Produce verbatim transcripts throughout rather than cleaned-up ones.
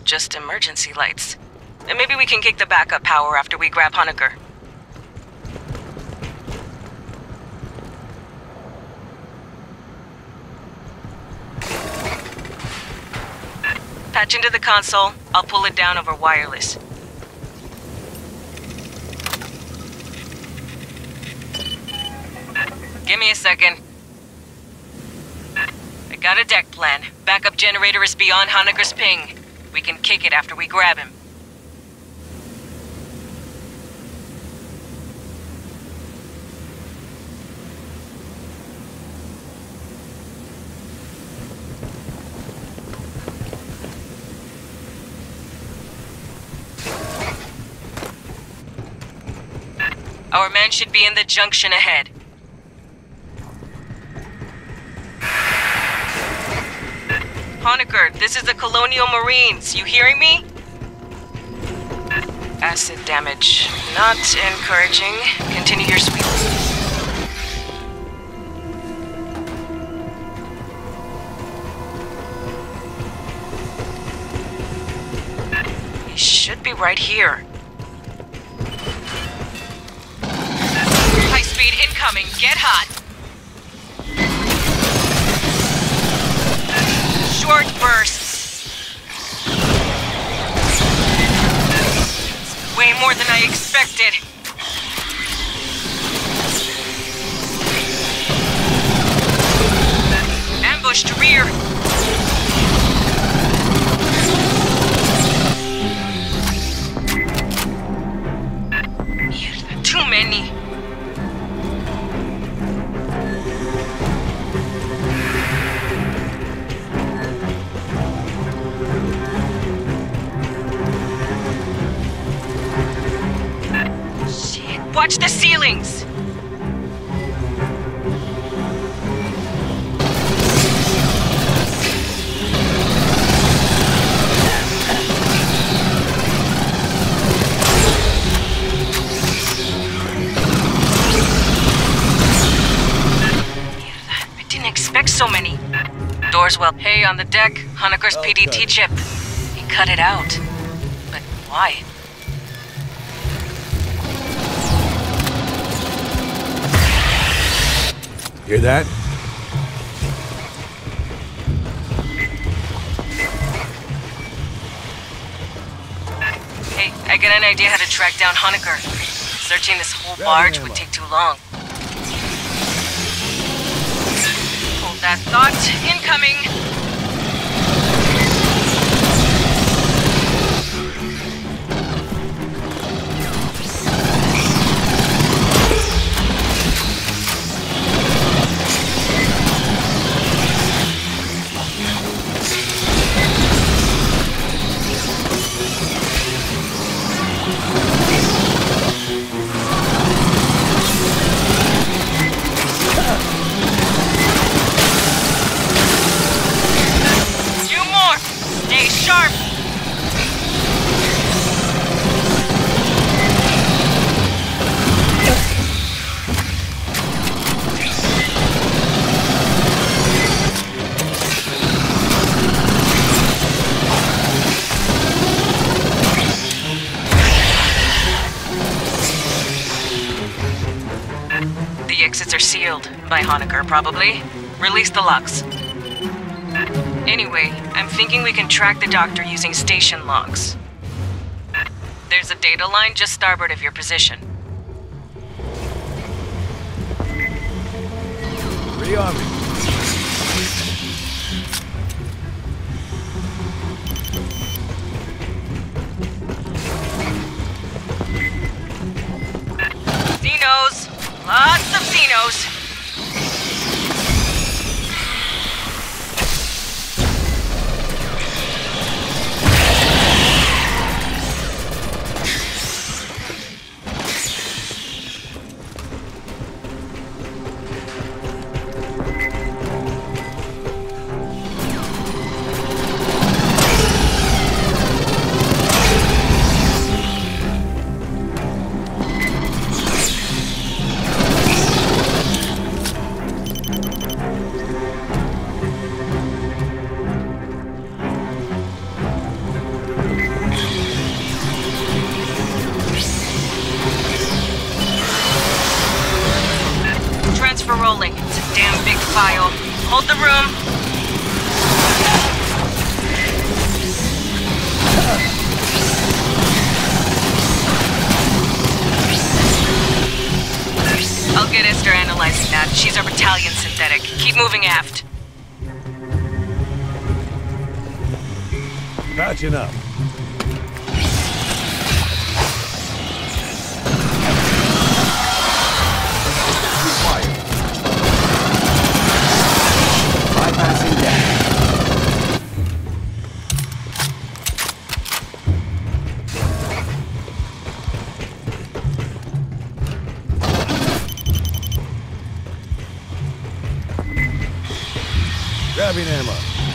just emergency lights. And maybe we can kick the backup power after we grab Honecker. Patch into the console. I'll pull it down over wireless. Give me a second. I got a deck plan. Backup generator is beyond Honecker's ping. We can kick it after we grab him. Our man should be in the junction ahead. Honecker, this is the Colonial Marines. You hearing me? Acid damage. Not encouraging. Continue your sweep. He should be right here. High speed incoming. Get hot. Short bursts. Way more than I expected. Ambushed rear. Too many. Watch the ceilings! I didn't expect so many. Doors well. Hey, on the deck, Honecker's P D T chip. He cut it out. But why? Hear that? Hey, I got an idea how to track down Honecker. Searching this whole barge would take too long. Hold that thought. Incoming! The exits are sealed. By Honecker, probably. Release the locks. Anyway, I'm thinking we can track the doctor using station logs. There's a data line just starboard of your position. Rearming. Xenos! Lots of Xenos! transfer rolling. It's a damn big file. Hold the room. I'll get Esther analyzing that. She's our battalion synthetic. Keep moving aft. Patching up. Bypassing deck. Grabbing ammo.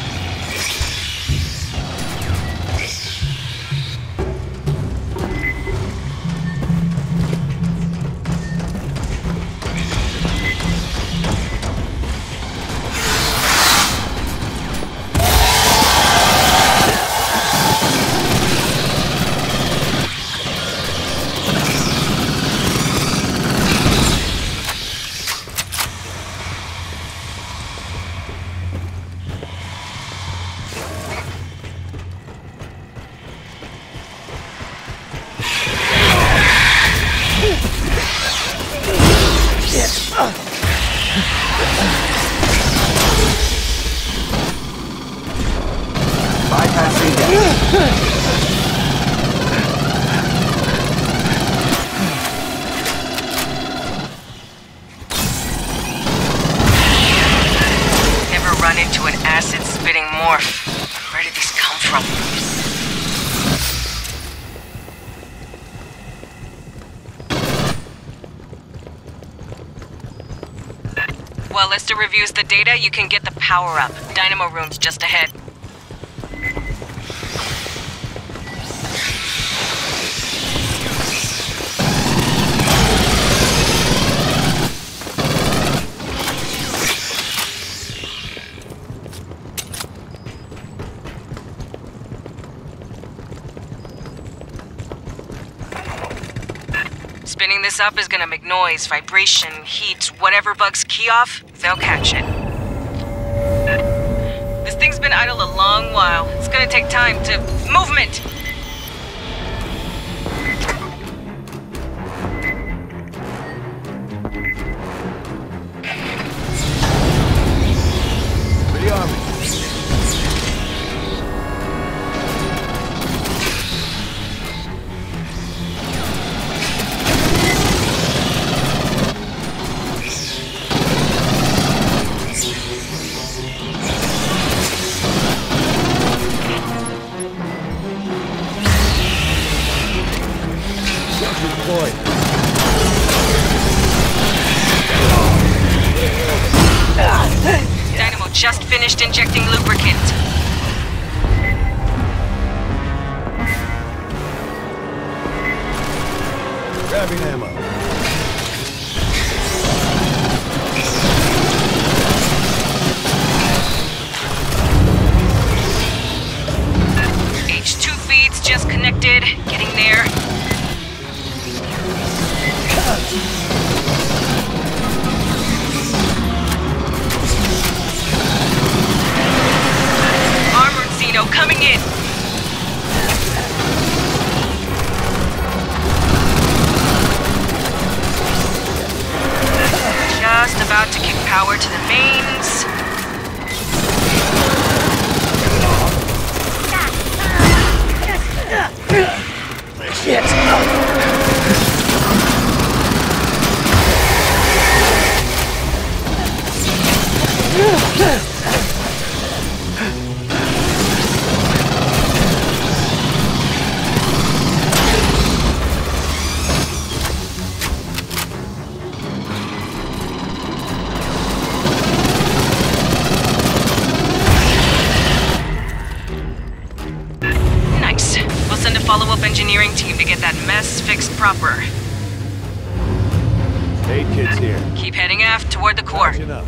Bypassing deck. Never run into an acid-spitting morph. Where did these come from? While Lester reviews the data, you can get the power-up. Dynamo room's just ahead. Spinning this up is gonna make noise, vibration, heat, whatever bugs key off, they'll catch it. This thing's been idle a long while. It's gonna take time to... Movement! Rearming. Deployed. Dynamo just finished injecting lubricant. Grabbing ammo. H two feeds just connected. Getting there. Armored Xeno coming in. Just about to kick power to the mains. Nice. We'll send a follow-up engineering team to get that mess fixed proper. Eight kids here. Keep heading aft toward the core. Patching up.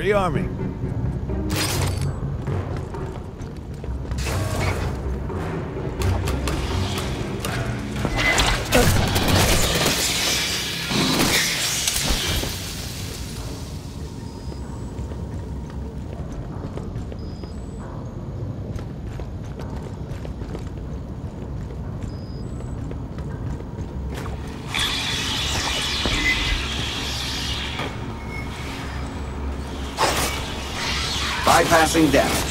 Rearming. Bypassing damage.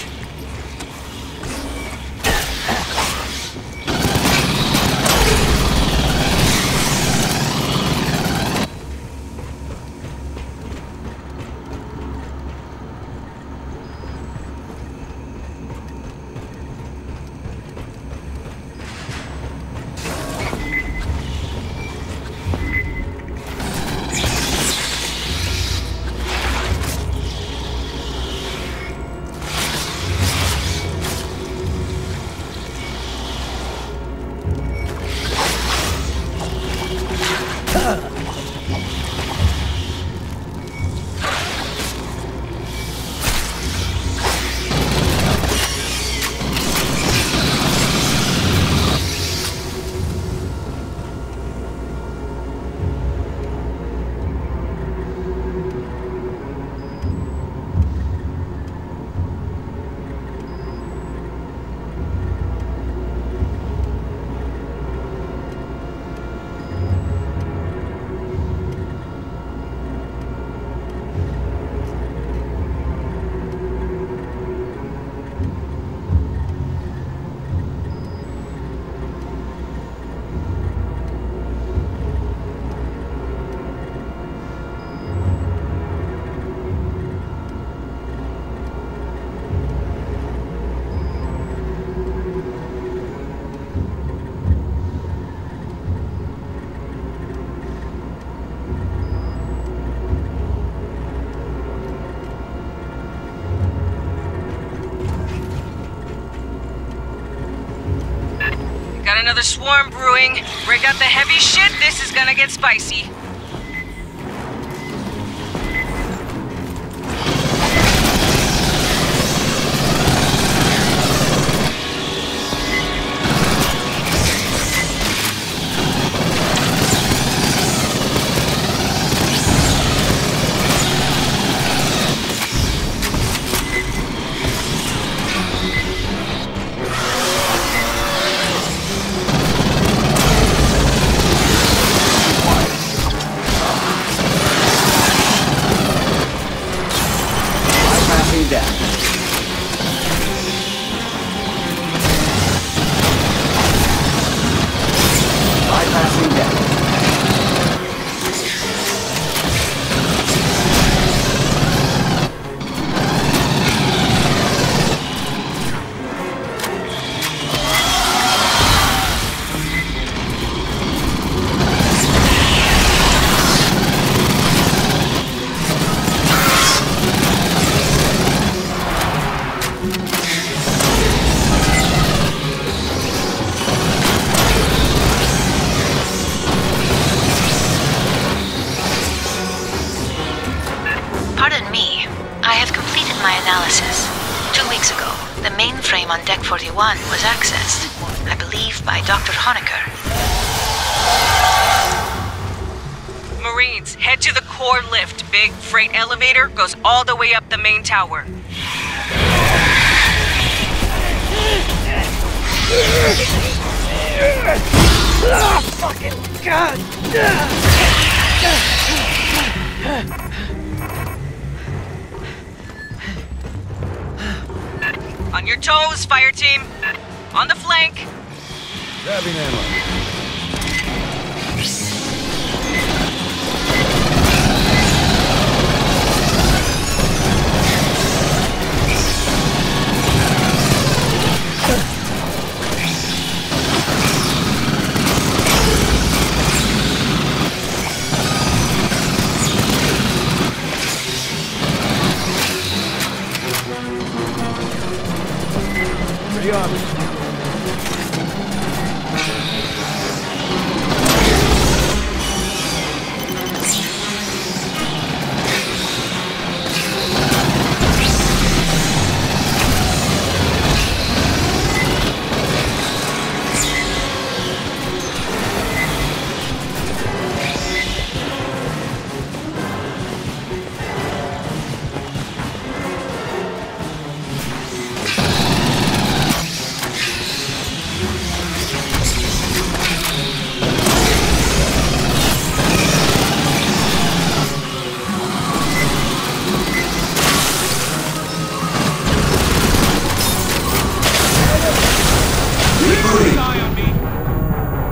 Got another swarm brewing. Break out the heavy shit, this is gonna get spicy. On Deck forty-one was accessed, I believe, by Doctor Honecker. Marines, head to the core lift. Big freight elevator goes all the way up the main tower. Oh, fucking God! On your toes, fire team. On the flank. Grabbing ammo. Rearming.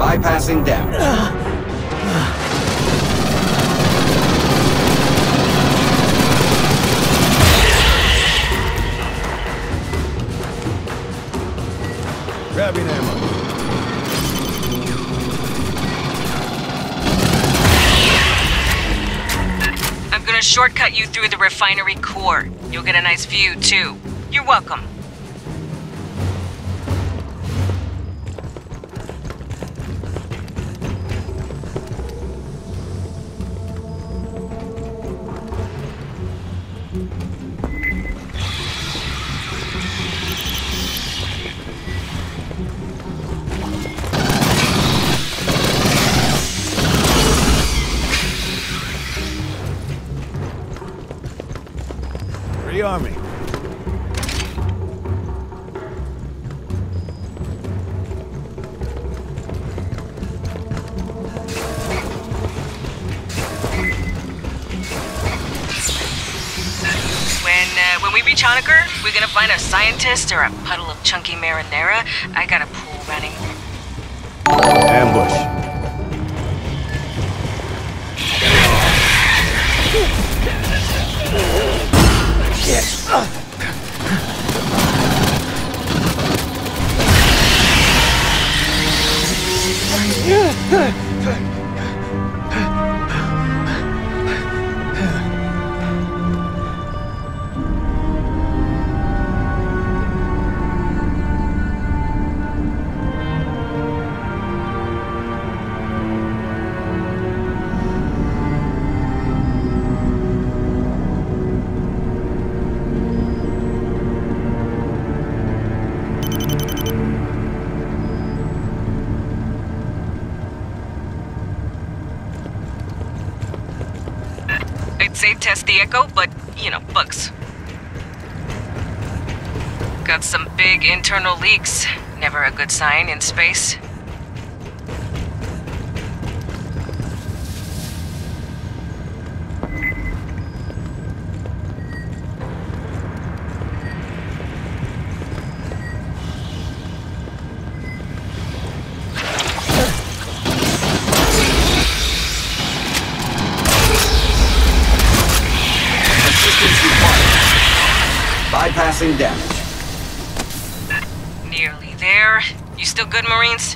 Bypassing damage. Grabbing ammo. I'm gonna shortcut you through the refinery core. You'll get a nice view, too. You're welcome. Rearming. When, uh, when we reach Honaker, we're gonna find a scientist or a puddle of chunky marinara. I got a pool running. Ambush. I'd say test the Echo, but, you know, bugs. Got some big internal leaks. Never a good sign in space. Bypassing damage. Nearly there. You still good, Marines?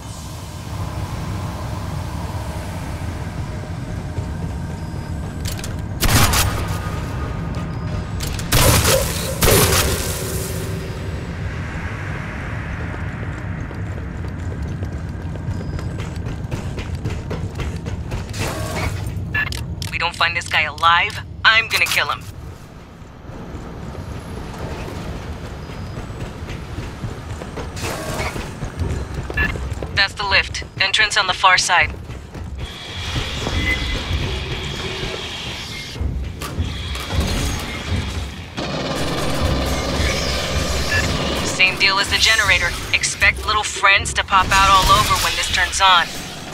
We don't find this guy alive, I'm gonna kill him. That's the lift. Entrance on the far side. Same deal as the generator. Expect little friends to pop out all over when this turns on.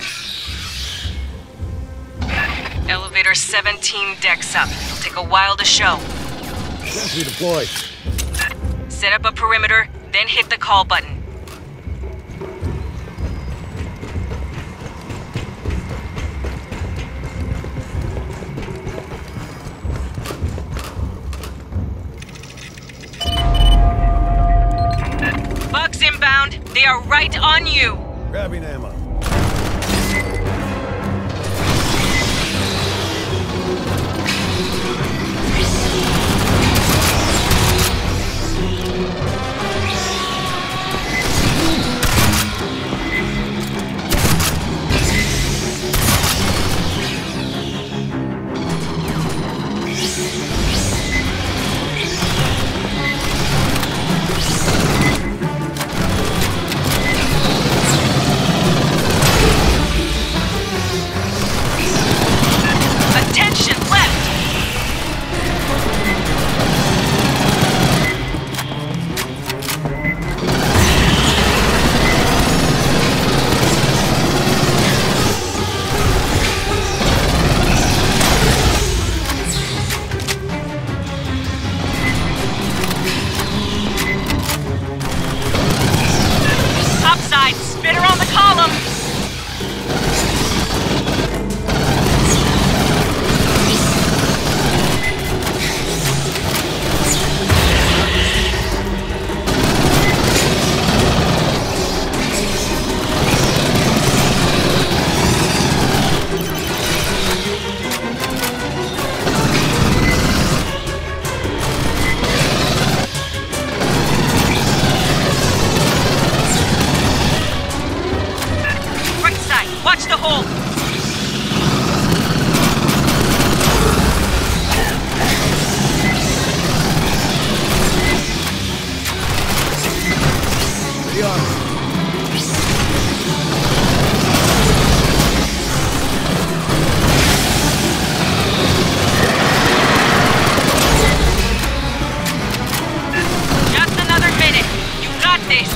Elevator seventeen decks up. It'll take a while to show. Sentry deployed. Set up a perimeter, then hit the call button. Bugs inbound. They are right on you. Grabbing ammo. Patch the hole! Rearming. Just another minute. You got this.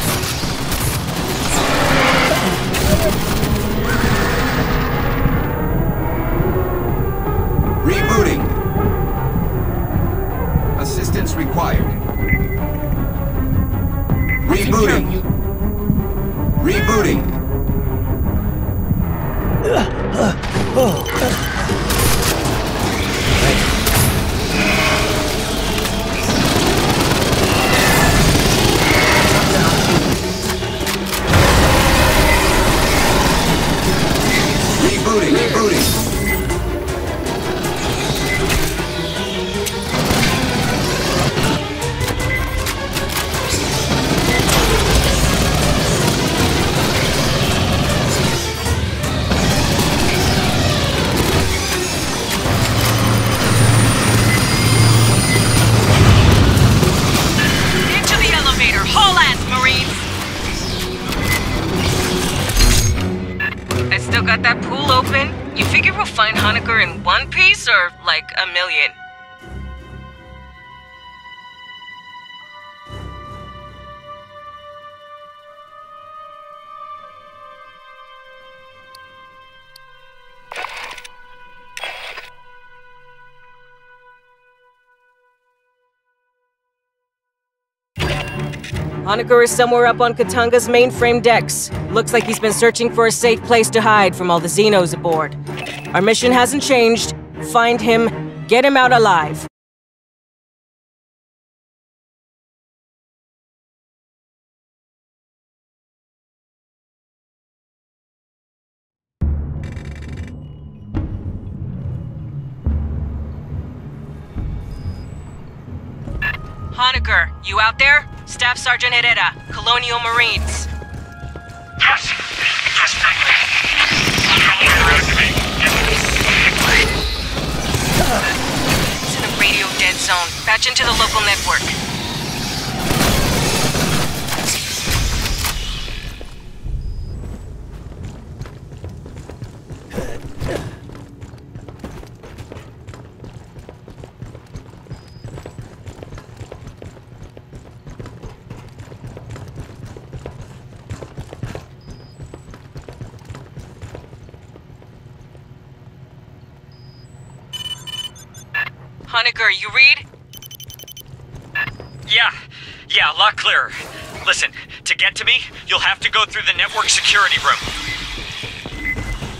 Rebooting. Assistance required. Rebooting. Rebooting. Rebooting. Rebooting. Into the elevator. Haul ass, Marines! I still got that pool open. You figure we'll find Hoenikker in one piece or like a million? Hoenikker is somewhere up on Katanga's mainframe decks. Looks like he's been searching for a safe place to hide from all the Xenos aboard. Our mission hasn't changed. Find him, get him out alive. Hoenikker, you out there? Staff Sergeant Herrera, Colonial Marines. Yes. Yes, thank He's in a radio dead zone. Patch into the local network. Hoenikker, you read? Yeah. Yeah, a lot clearer. Listen, to get to me, you'll have to go through the network security room.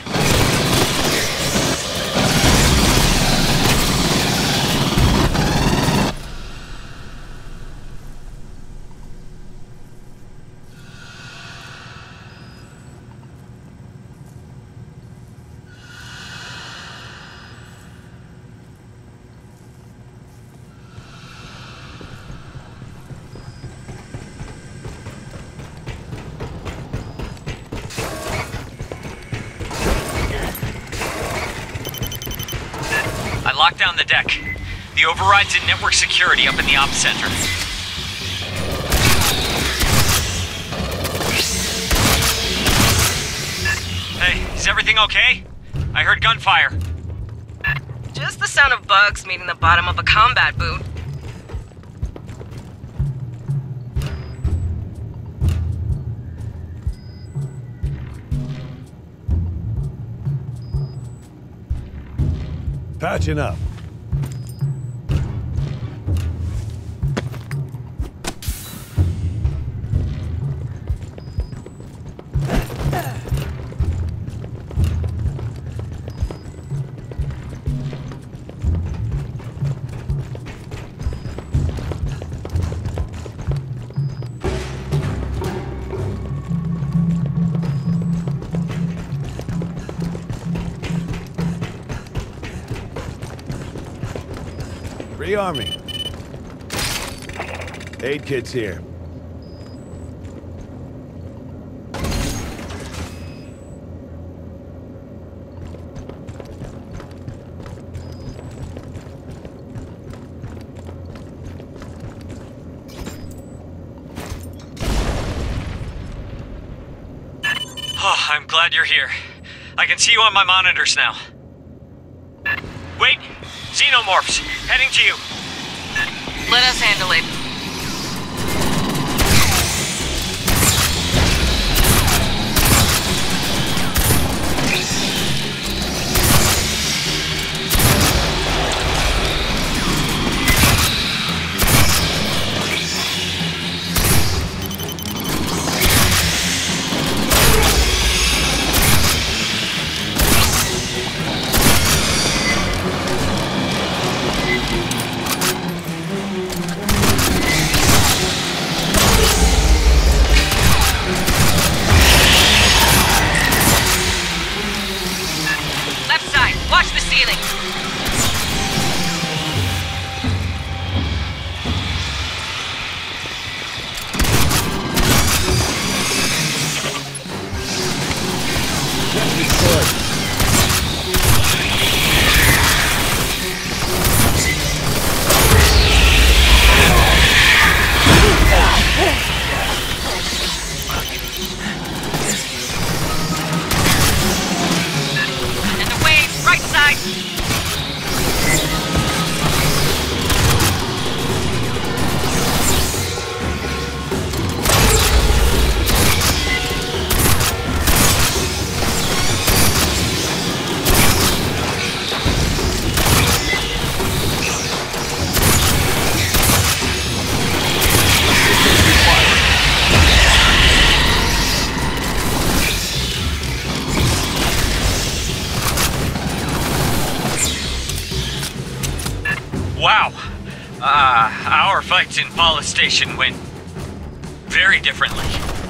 I locked down the deck. The override's in network security up in the ops center. Hey, is everything okay? I heard gunfire. Just the sound of bugs meeting the bottom of a combat boot. Patching up. Rearming. Aid kit's here. I'm glad you're here. I can see you on my monitors now. Wait! Xenomorphs! Heading to you! Let us handle it. Wow. Uh, our fights in Paula Station went very differently.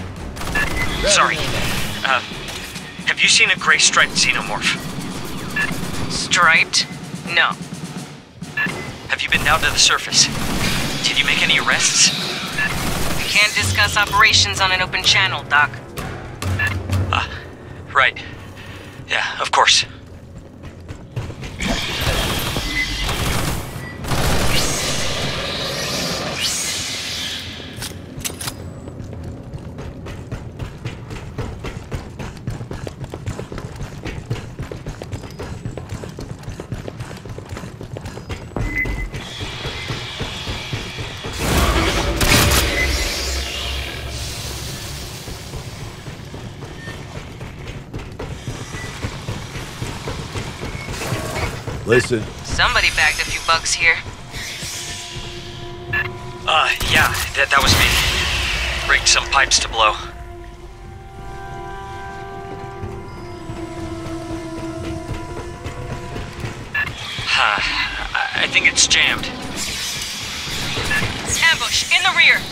Sorry. Uh, have you seen a gray striped xenomorph? Striped? No. Have you been down to the surface? Did you make any arrests? Can't discuss operations on an open channel, Doc. Ah, uh, right. Yeah, of course. Listen. Somebody bagged a few bugs here. Uh, yeah, that, that was me. Rigged some pipes to blow. Huh, I, I think it's jammed. Ambush, in the rear!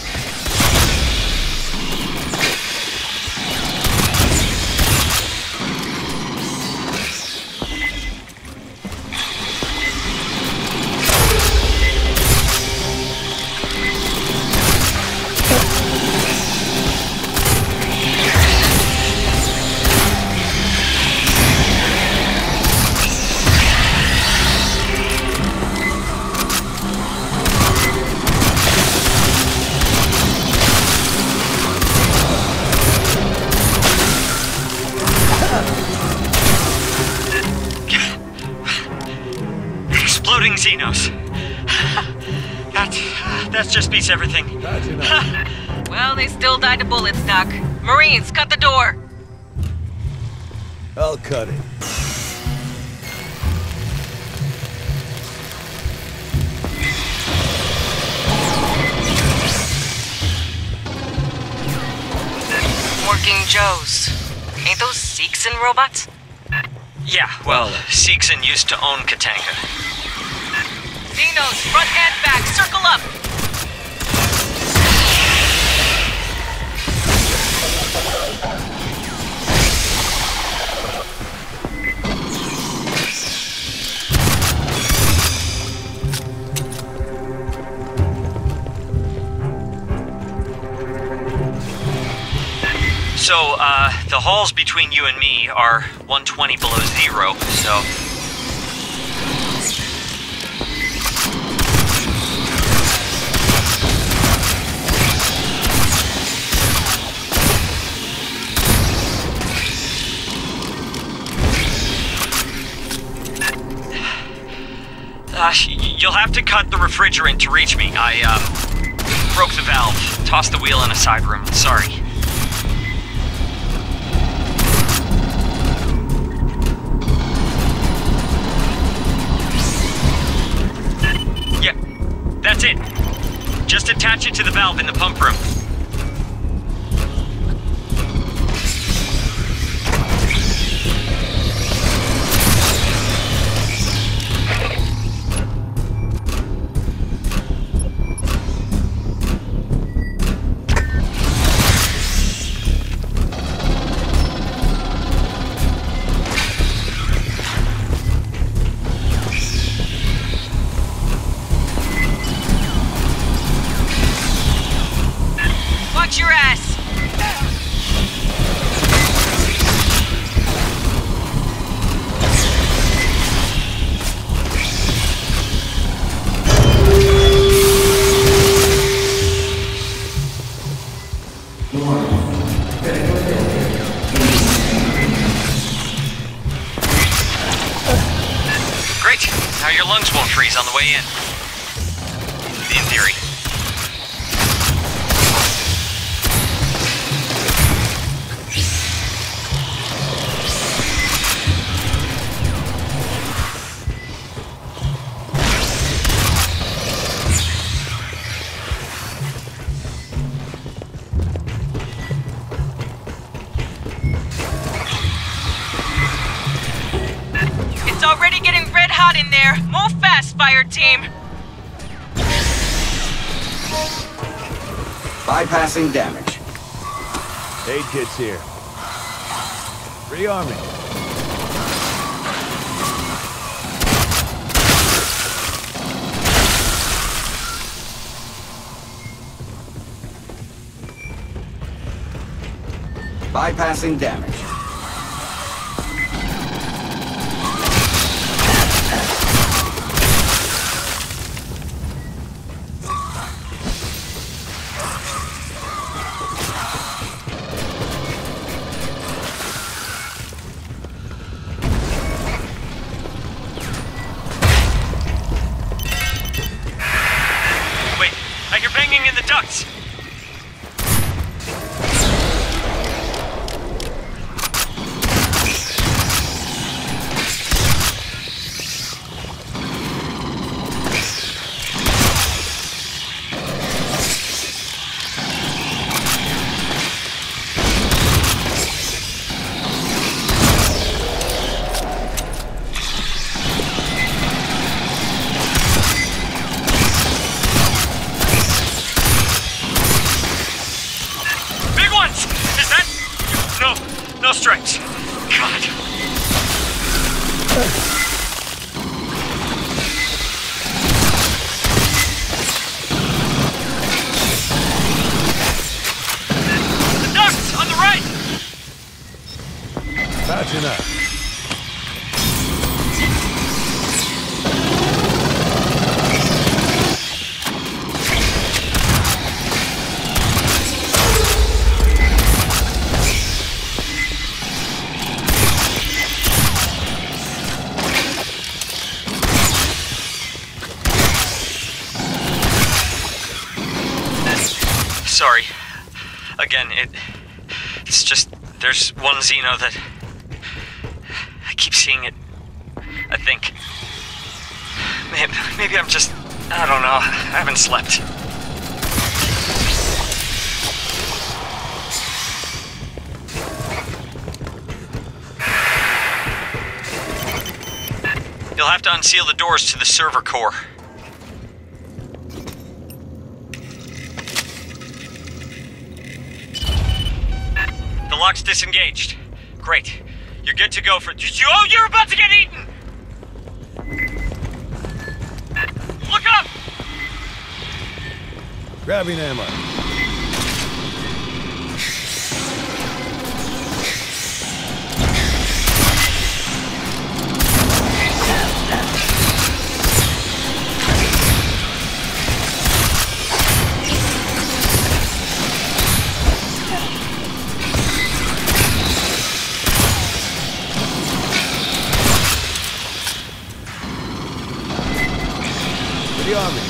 Exploding Xenos. That, that just beats everything. That's enough. Well, they still died to bullets, Doc. Marines, cut the door! I'll cut it. Working Joes. Ain't those Seegson robots? Yeah, well, Seegson used to own Katanga. Xenos, front and back, circle up! So, uh, the halls between you and me are one twenty below zero, so... Uh, you'll have to cut the refrigerant to reach me. I, um, broke the valve. Tossed the wheel in a side room. Sorry. Yeah, that's it. Just attach it to the valve in the pump room. Watch your ass! Great. Now your lungs won't freeze on the way in. In theory. It's already getting red hot in there. Move fast, fire team. Bypassing damage. Aid kit's here. Rearming. Bypassing damage. Wait, I hear banging in the ducts. Big ones! Is that... No, no strikes. God. The ducts on the right! Patching up. Sorry. Again, it... It's just... There's one Xeno that... I keep seeing it. I think. Maybe, maybe I'm just... I don't know. I haven't slept. You'll have to unseal the doors to the server core. The lock's disengaged. Great. You're good to go for... Oh, you're about to get eaten! Look up! Grabbing ammo. The army.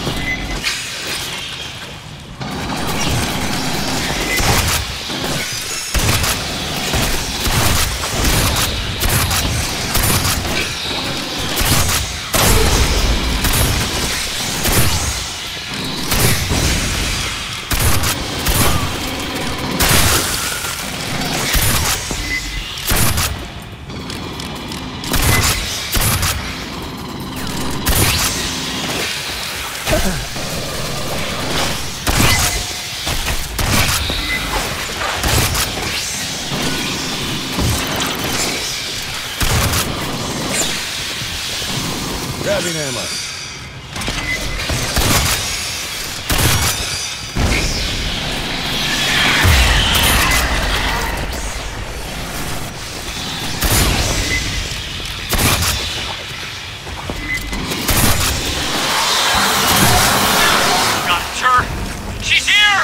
Grabbing ammo. Got her! She's here!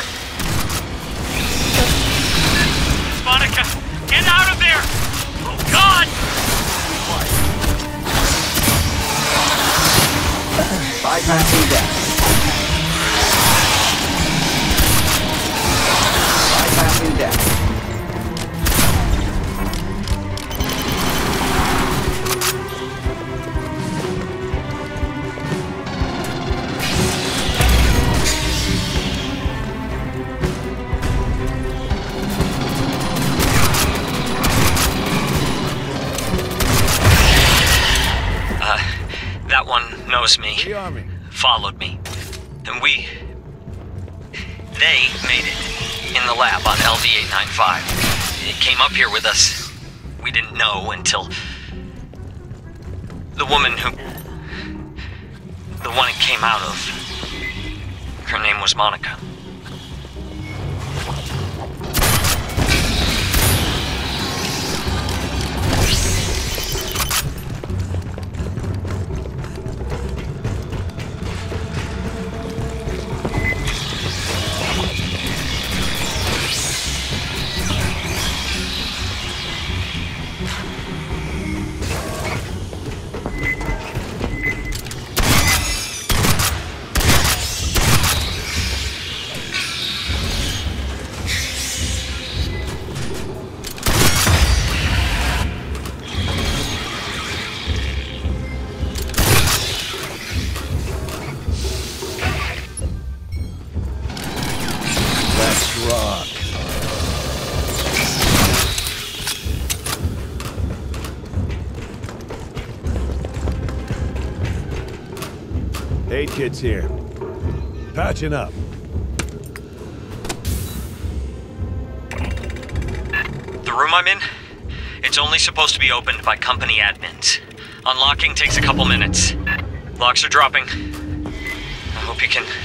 Monica, get out of there! Oh, God! Bypassing damage. Bypassing damage. Uh, that one knows me. The army. Followed me. And we... They made it. In the lab on L V eight ninety-five. It came up here with us. We didn't know until... The woman who... The one it came out of. Her name was Monica. Let's rock. Aid kit's here. Patching up. The room I'm in? It's only supposed to be opened by company admins. Unlocking takes a couple minutes. Locks are dropping. I hope you can...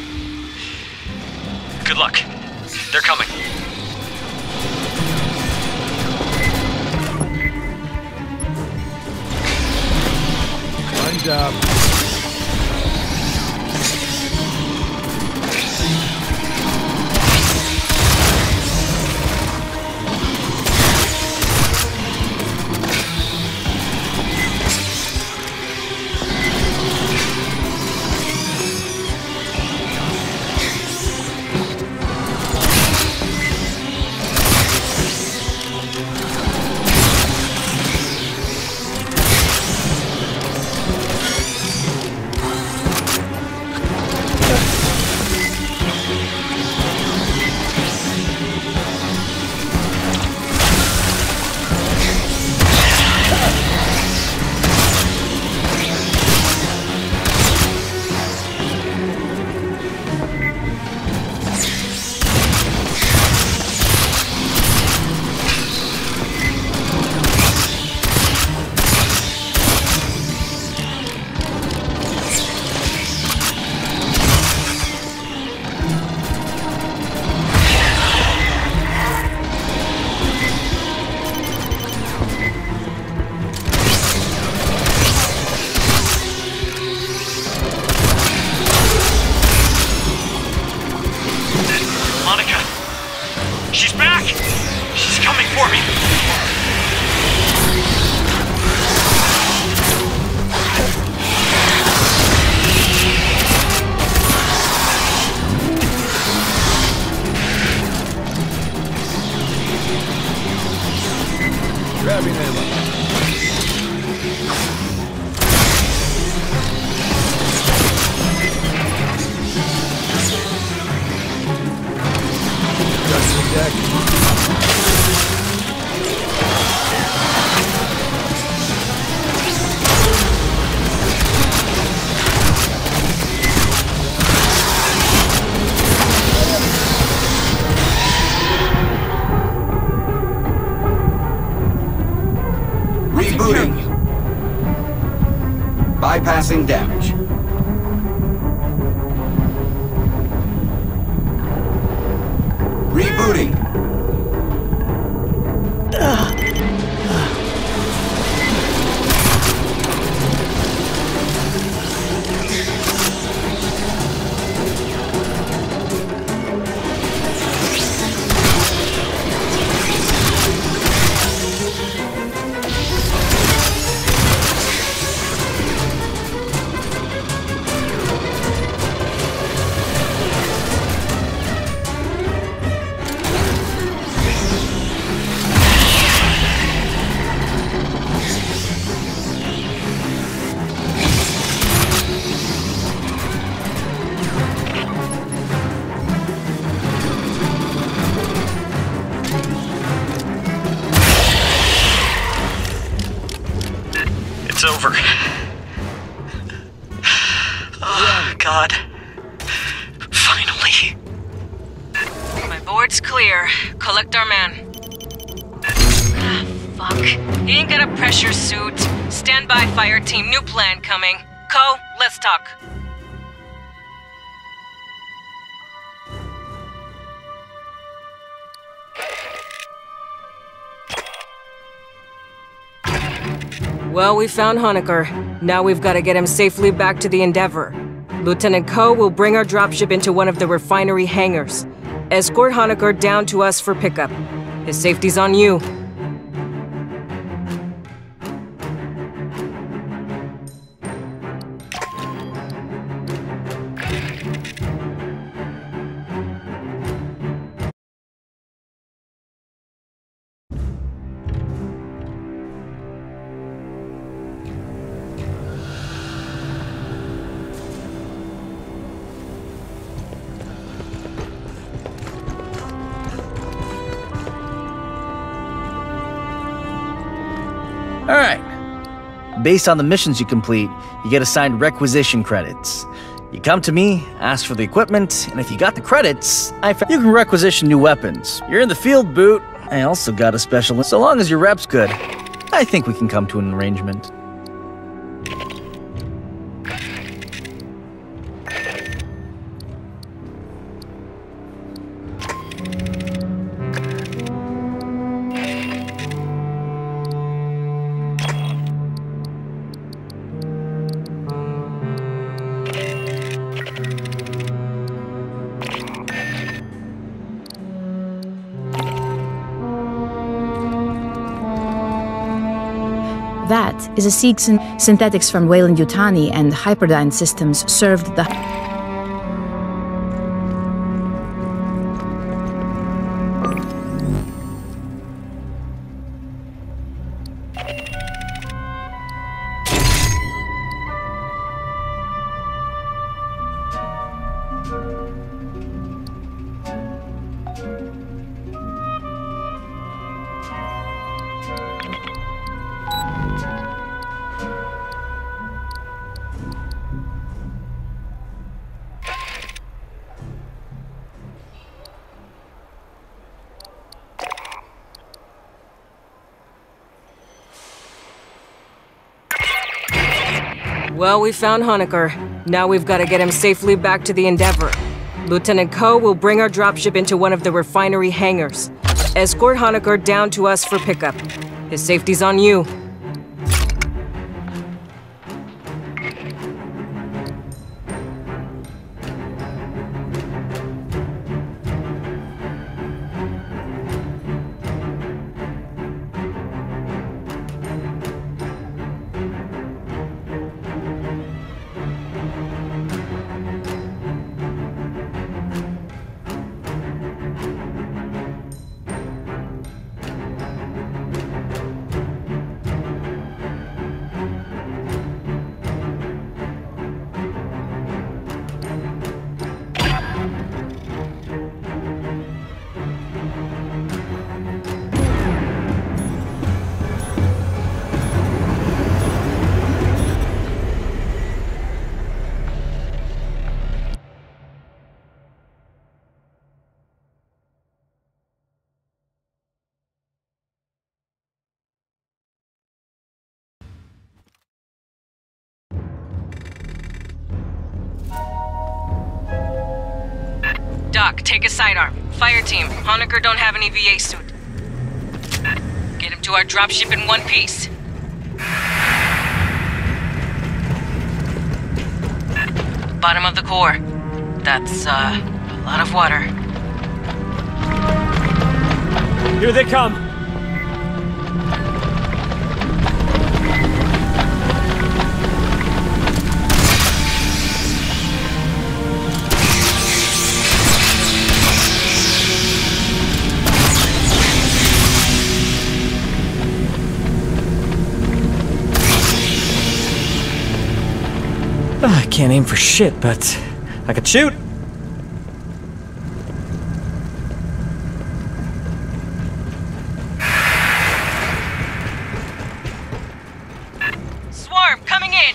Good luck. They're coming. One job. Rebooting. Bypassing damage. Rebooting. It's over. Oh, God. Finally. My board's clear. Collect our man. Ah, fuck. He ain't got a pressure suit. Stand by, fire team. New plan coming. Co, let's talk. Well, we found Honecker. Now we've got to get him safely back to the Endeavor. Lieutenant Ko will bring our dropship into one of the refinery hangars. Escort Honecker down to us for pickup. His safety's on you. Alright. Based on the missions you complete, you get assigned requisition credits. You come to me, ask for the equipment, and if you got the credits, I f- you can requisition new weapons. You're in the field, Boot. I also got a special. So long as your rep's good, I think we can come to an arrangement. That is a Seegson. Synthetics from Weyland-Yutani and Hyperdyne systems served the... Well, we found Honecker. Now we've got to get him safely back to the Endeavor. Lieutenant Ko will bring our dropship into one of the refinery hangars. Escort Honecker down to us for pickup. His safety's on you. Doc, take a sidearm. Fire team, Honecker don't have any V A suit. Get him to our dropship in one piece. Bottom of the core. That's, uh, a lot of water. Here they come! I can't aim for shit, but I could shoot. Swarm, coming in!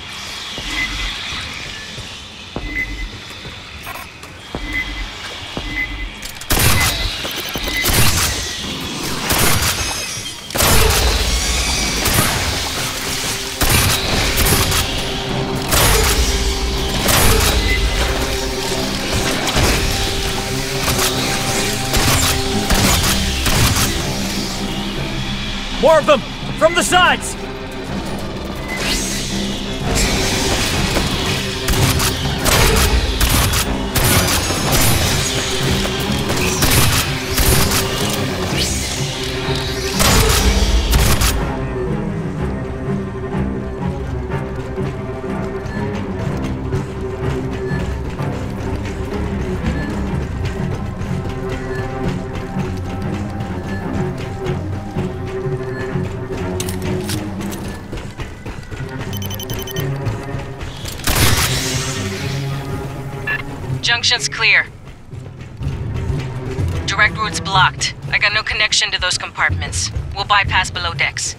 More of them! From the sides! Junction's clear. Direct route's blocked. I got no connection to those compartments. We'll bypass below decks.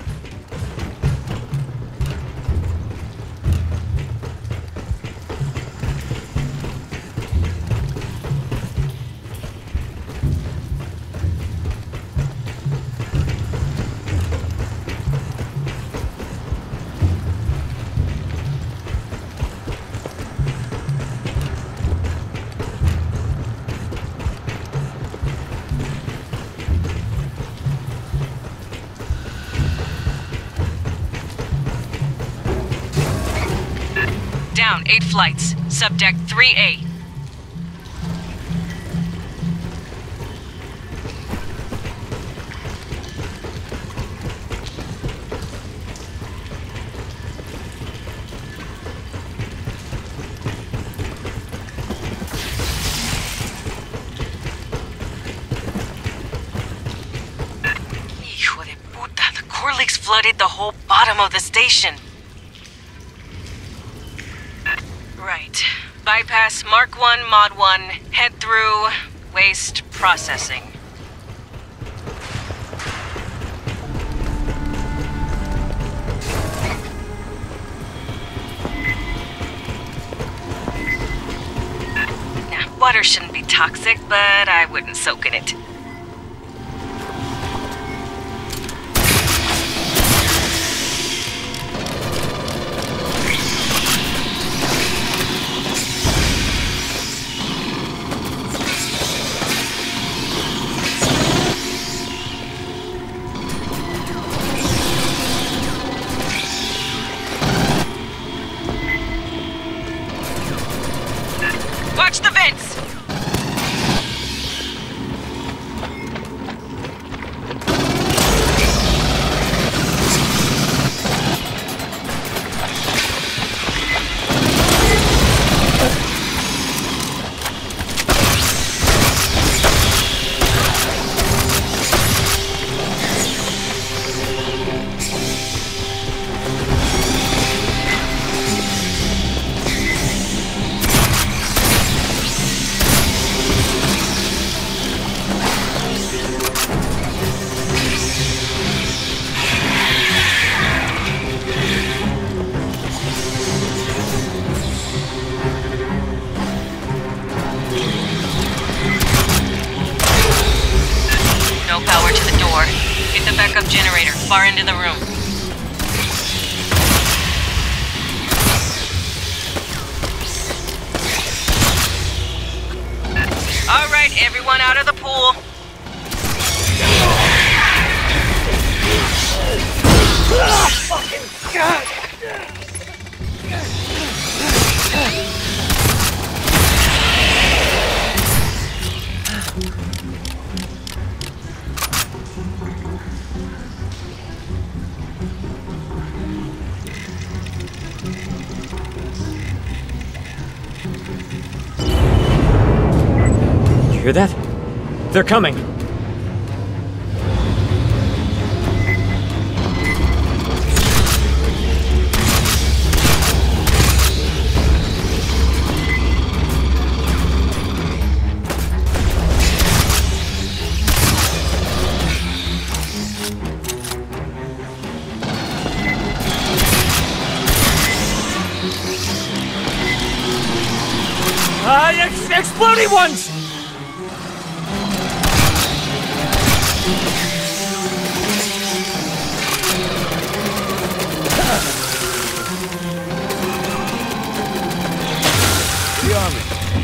Down, eight flights. Subdeck three A. Hijo de puta, the core leaks flooded the whole bottom of the station. Right. Bypass Mark one, Mod one, head through, waste processing. Nah, water shouldn't be toxic, but I wouldn't soak in it. Watch the vents! No power to the door. Hit the backup generator, far into the room. one out of the pool. Oh, fucking God! You hear that? They're coming! Ah, uh, ex exploding ones! The army.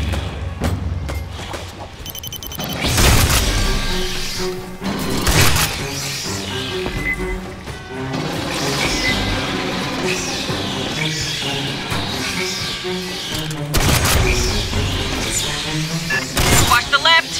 Watch the left!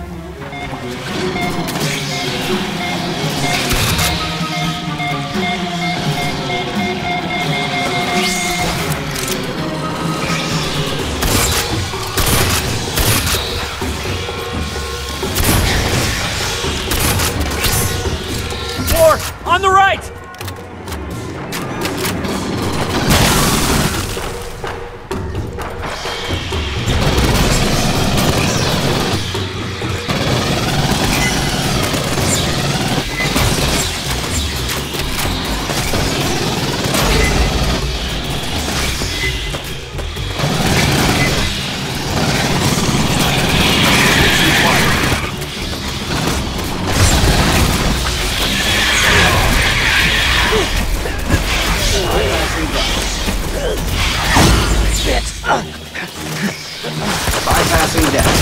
More! On the right! Bypassing deck.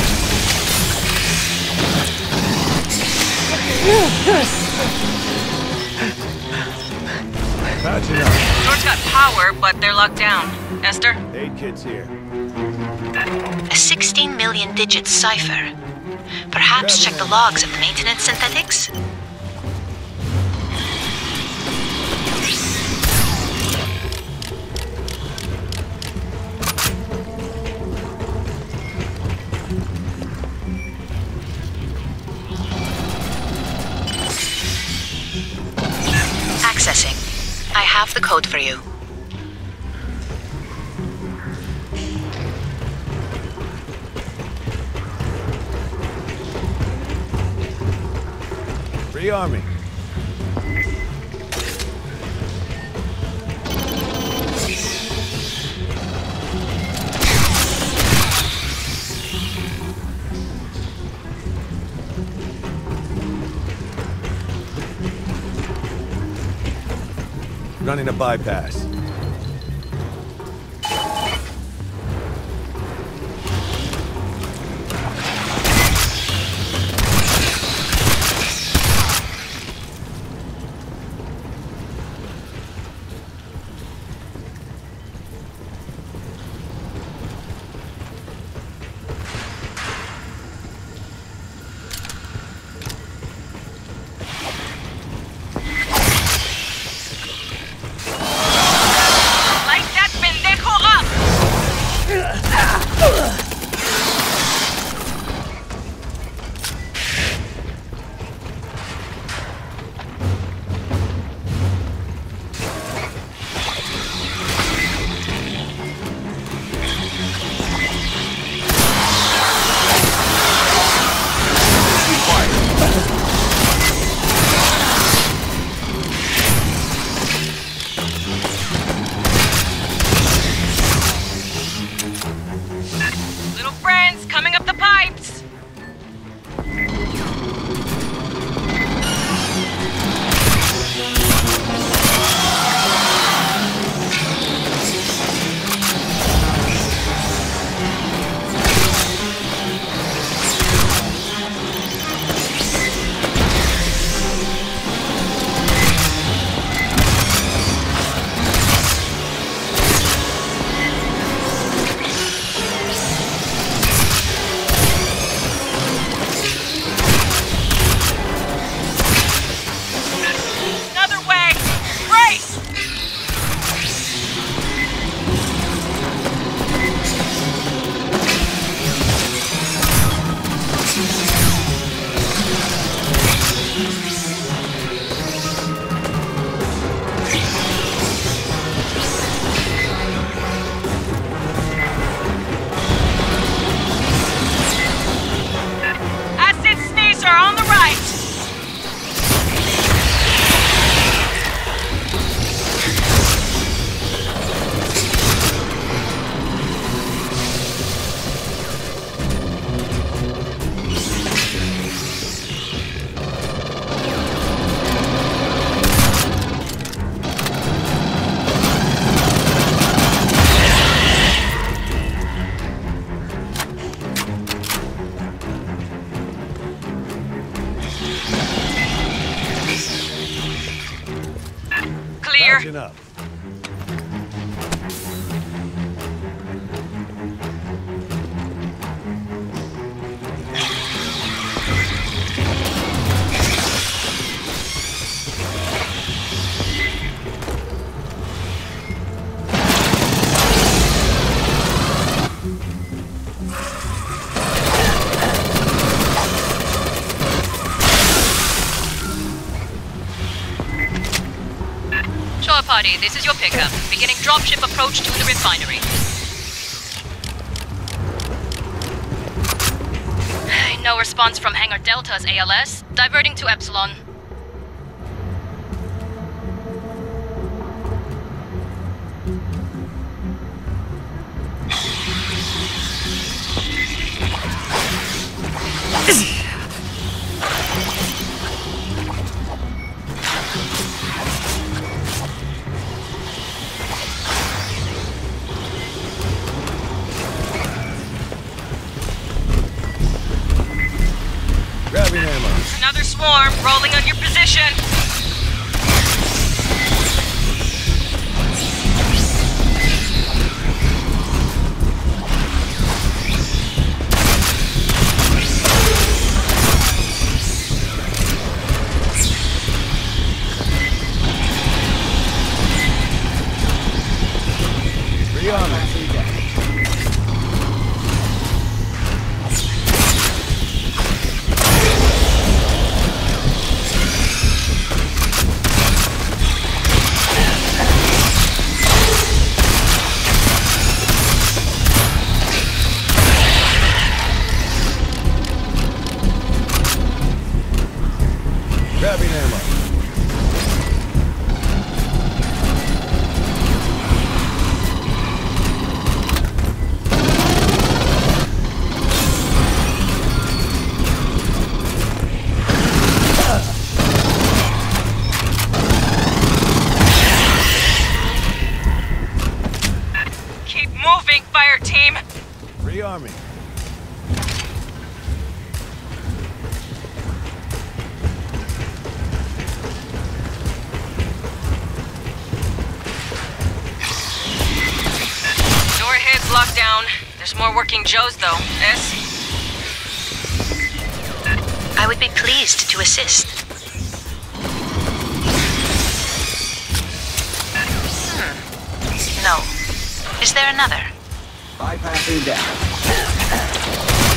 Patching up. Door's got power, but they're locked down. Esther? Aid kit's here. A sixteen million digit cipher. Perhaps check the logs of the maintenance synthetics? Accessing. I have the code for you. Free army. Running a bypass. clear. Patching up. Shore Party, this is your pickup. Beginning dropship approach to the refinery. No response from Hangar Delta's A L S. Diverting to Epsilon. Grabbing ammo. Another swarm rolling on your position. Three on it. Grabbing ammo. Keep moving, fire team. Rearming. Door ahead's locked down. There's more working Joes, though. S? I would be pleased to assist. Hmm. No. Is there another? Bypassing down.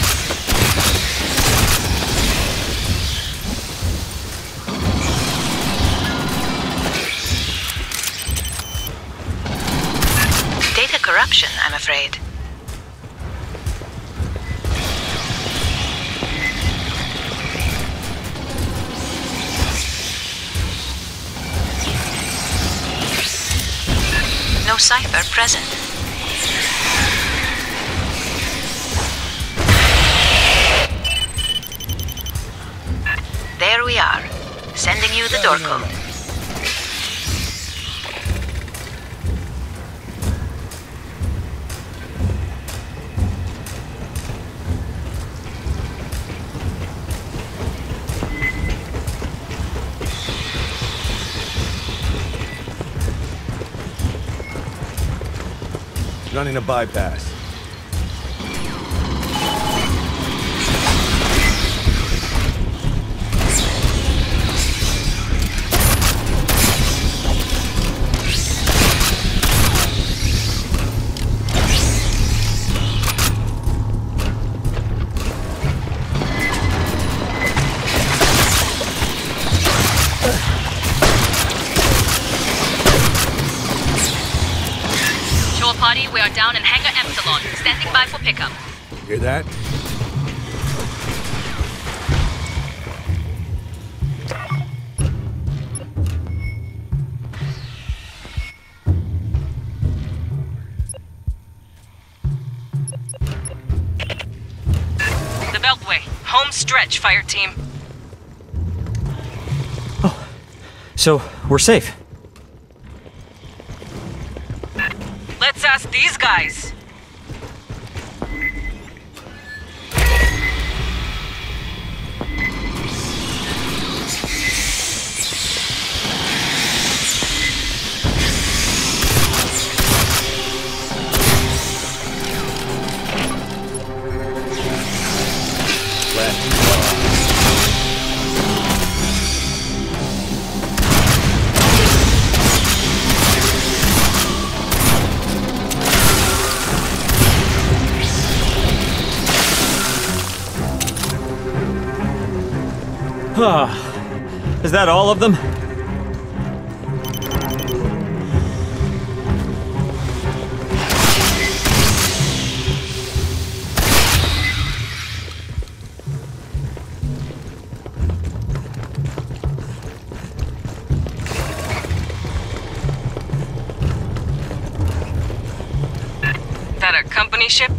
Data corruption, I'm afraid. No cipher present. There we are. Sending you the door code. Running a bypass. Party, we are down in Hangar Epsilon, standing by for pickup. Hear that? The Beltway. Home stretch, fire team. Oh, so we're safe. Let's ask these guys. Is that all of them? That a company ship?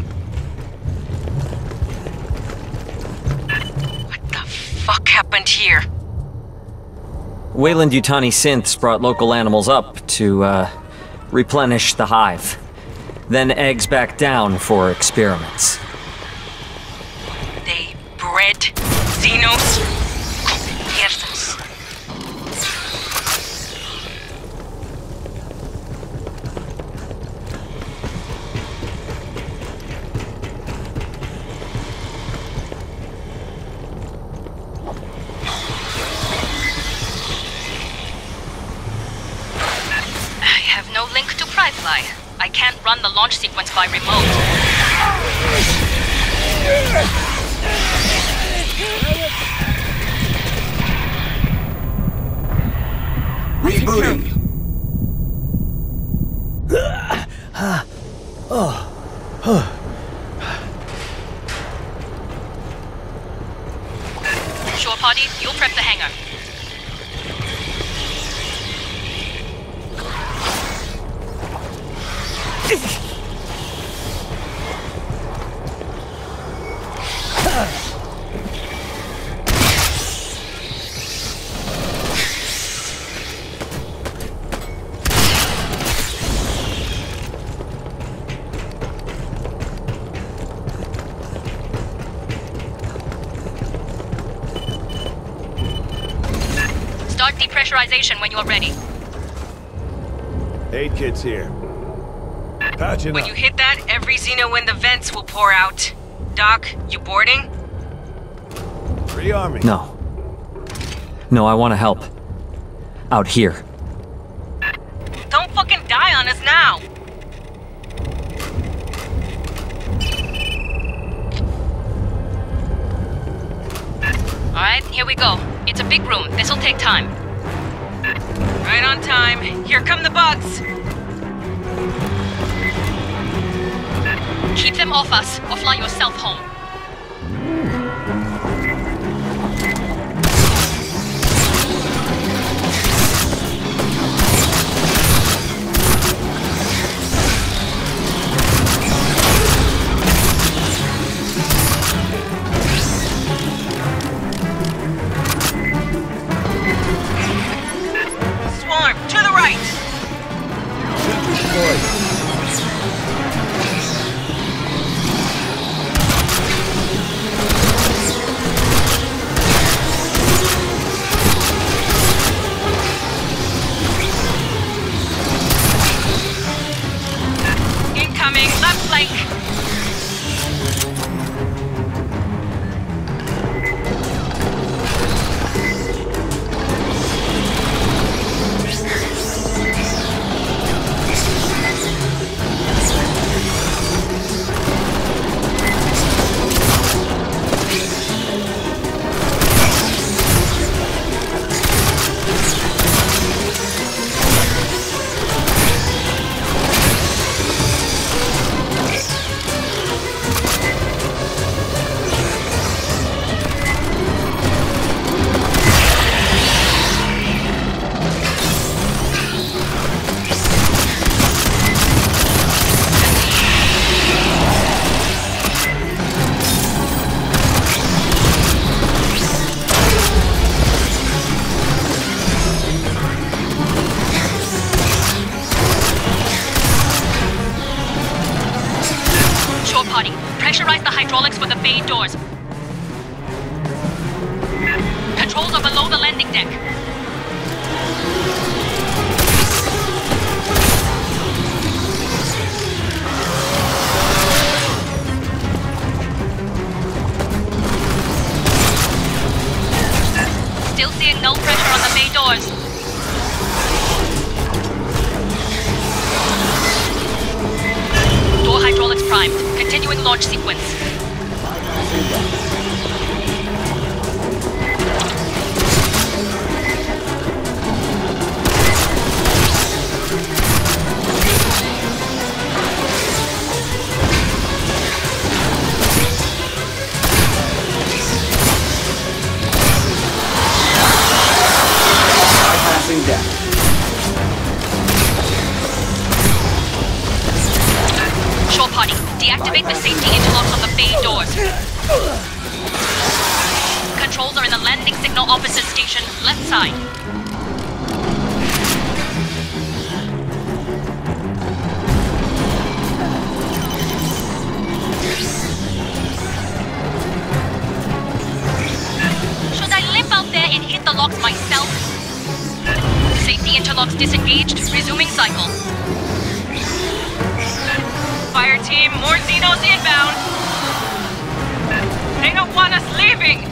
What the fuck happened here? Weyland-Yutani synths brought local animals up to, uh, replenish the hive. Then eggs back down for experiments. They bred Xenos? Mierdas. No link to Pryfly. I can't run the launch sequence by remote. Rebooting. Shore party, you'll prep the hangar. Start depressurization when you're ready. Aid kit's here. Patching When up. you hit that, every Xeno in the vents will pour out. Doc, you boarding? Rearming. No. No, I want to help. Out here. Don't fucking die on us now! Alright, here we go. It's a big room. This'll take time. Right on time. Here come the bugs! Keep them off us, or fly yourself home. Swarm, to the right! Incoming, left flank! Party, pressurize the hydraulics for the bay doors. Controls are below the landing deck. Still seeing null pressure on the bay doors. Door hydraulics primed. Continuing launch sequence. Shore Party, deactivate the safety interlocks on the bay doors. Controls are in the landing signal officer station, left side. Should I limp out there and hit the locks myself? Safety interlocks disengaged, resuming cycle. Fire team, more Xenos inbound. They don't want us leaving.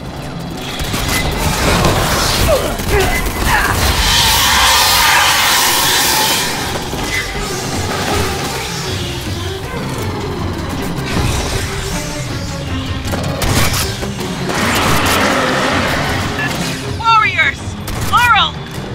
Warriors, plural.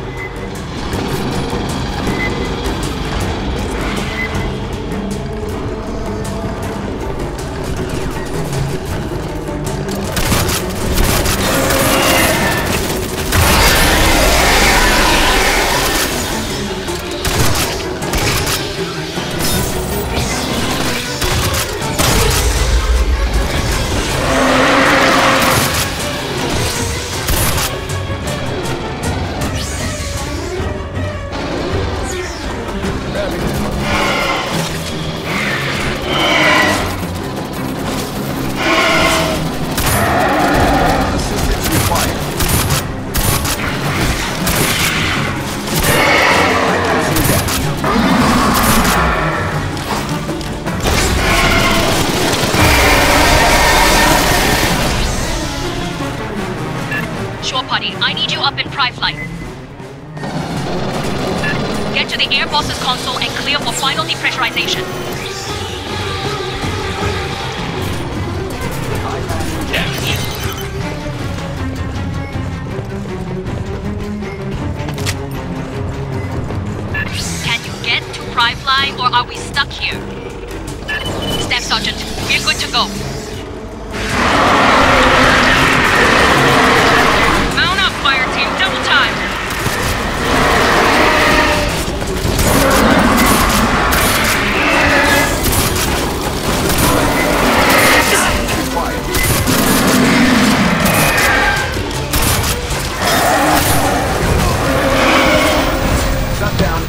I need you up in Pride Flight. Get to the Air Boss's console and clear for final depressurization. Can you get to Pride Flight or are we stuck here? Staff Sergeant, we're good to go. Fire team, double time! Shut down.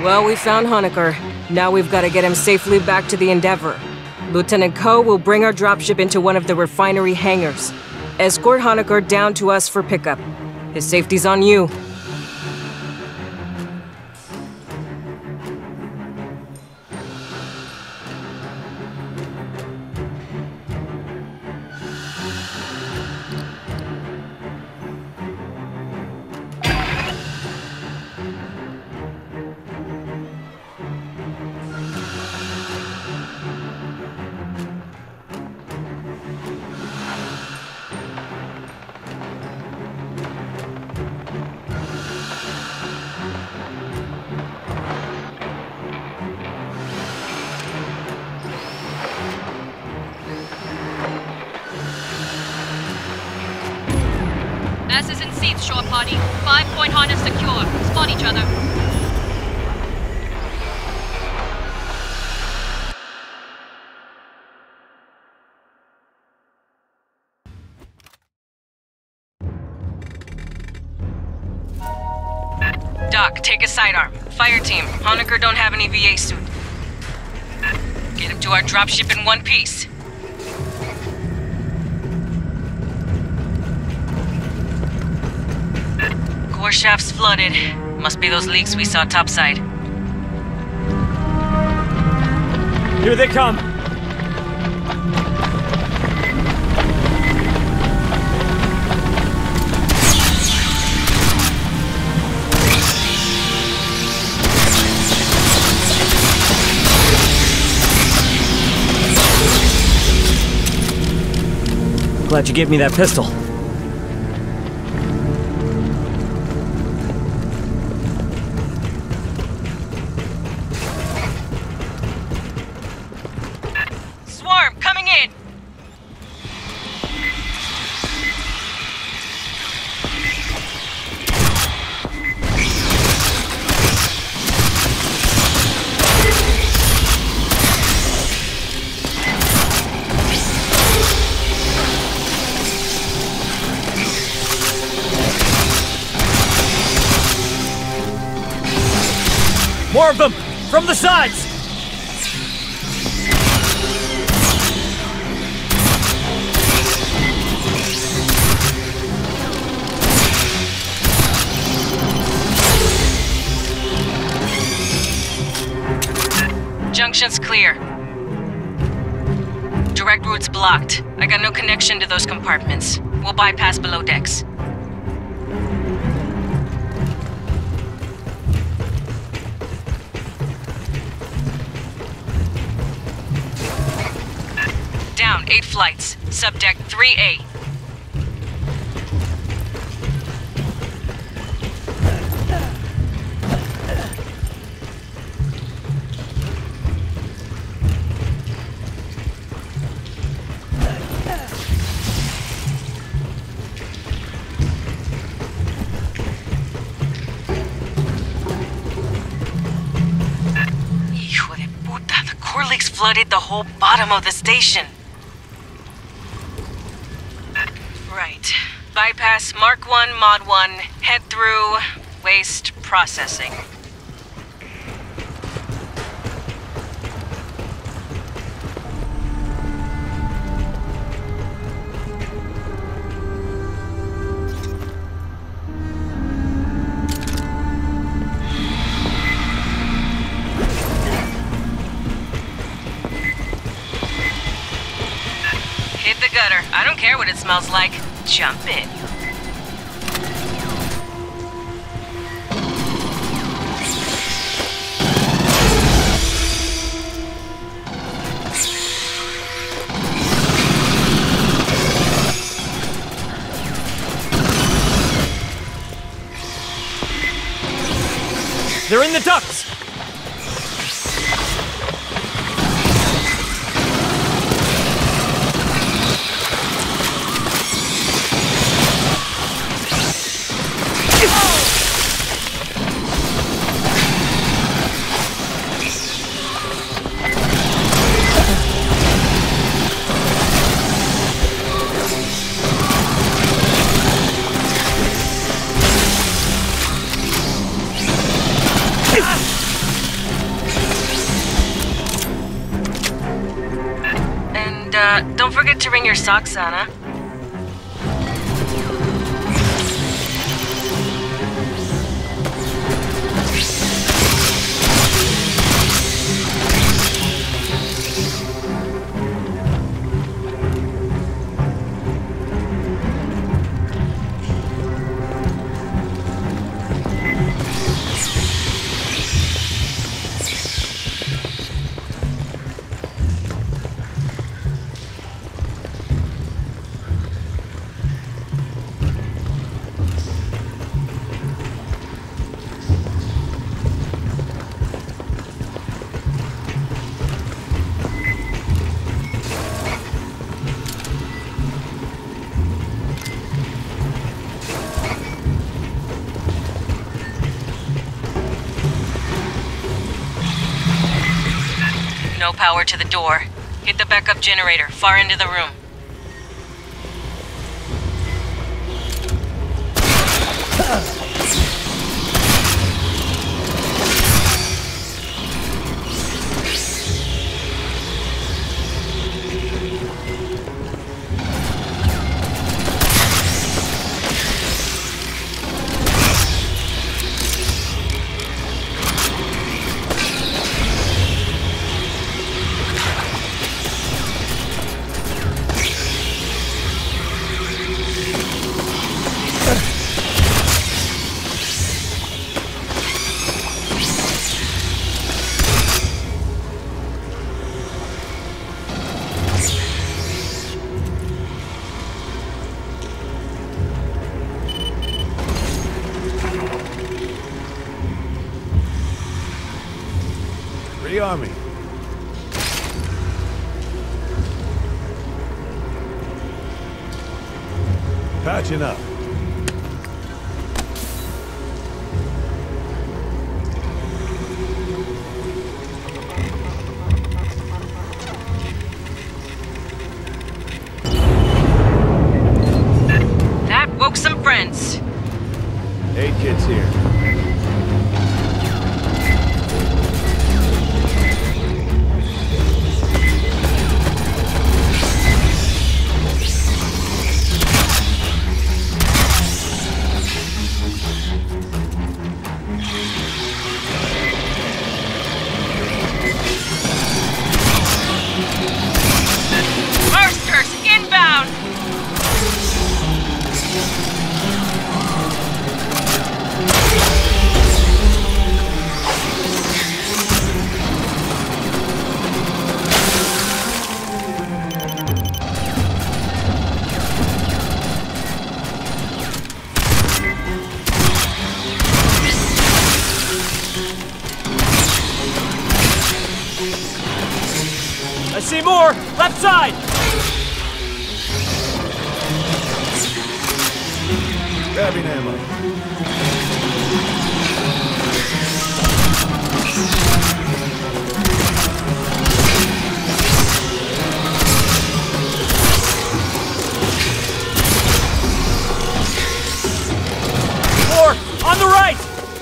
Well, we found Honecker. Now we've got to get him safely back to the Endeavor. Lieutenant Ko will bring our dropship into one of the refinery hangars. Escort Honecker down to us for pickup. His safety's on you. Asses in seats, shore party. Five-point harness secure. Spot each other. Doc, take a sidearm. Fire team, Honecker don't have any V A suit. Get him to our dropship in one piece. Core shaft's flooded. Must be those leaks we saw topside. Here they come! Glad you gave me that pistol. Swarm, coming in! More of them! From the sides! Junction's clear. Direct route's blocked. I got no connection to those compartments. We'll bypass below decks. Down, eight flights. Subdeck three A. Hijo de puta, the core leaks flooded the whole bottom of the station. Right. Bypass Mark one, Mod one, head through, waste processing. Hit the gutter. I don't care what it smells like. Jump in. They're in the ducts! Ah! Uh, don't forget to wring your socks, Anna. No power to the door. Hit the backup generator, far into the room. Free Army. Patching up. That woke some friends. Aid kit's here. Bursters inbound! I see more! Left side! Grabbing ammo. More! On the right!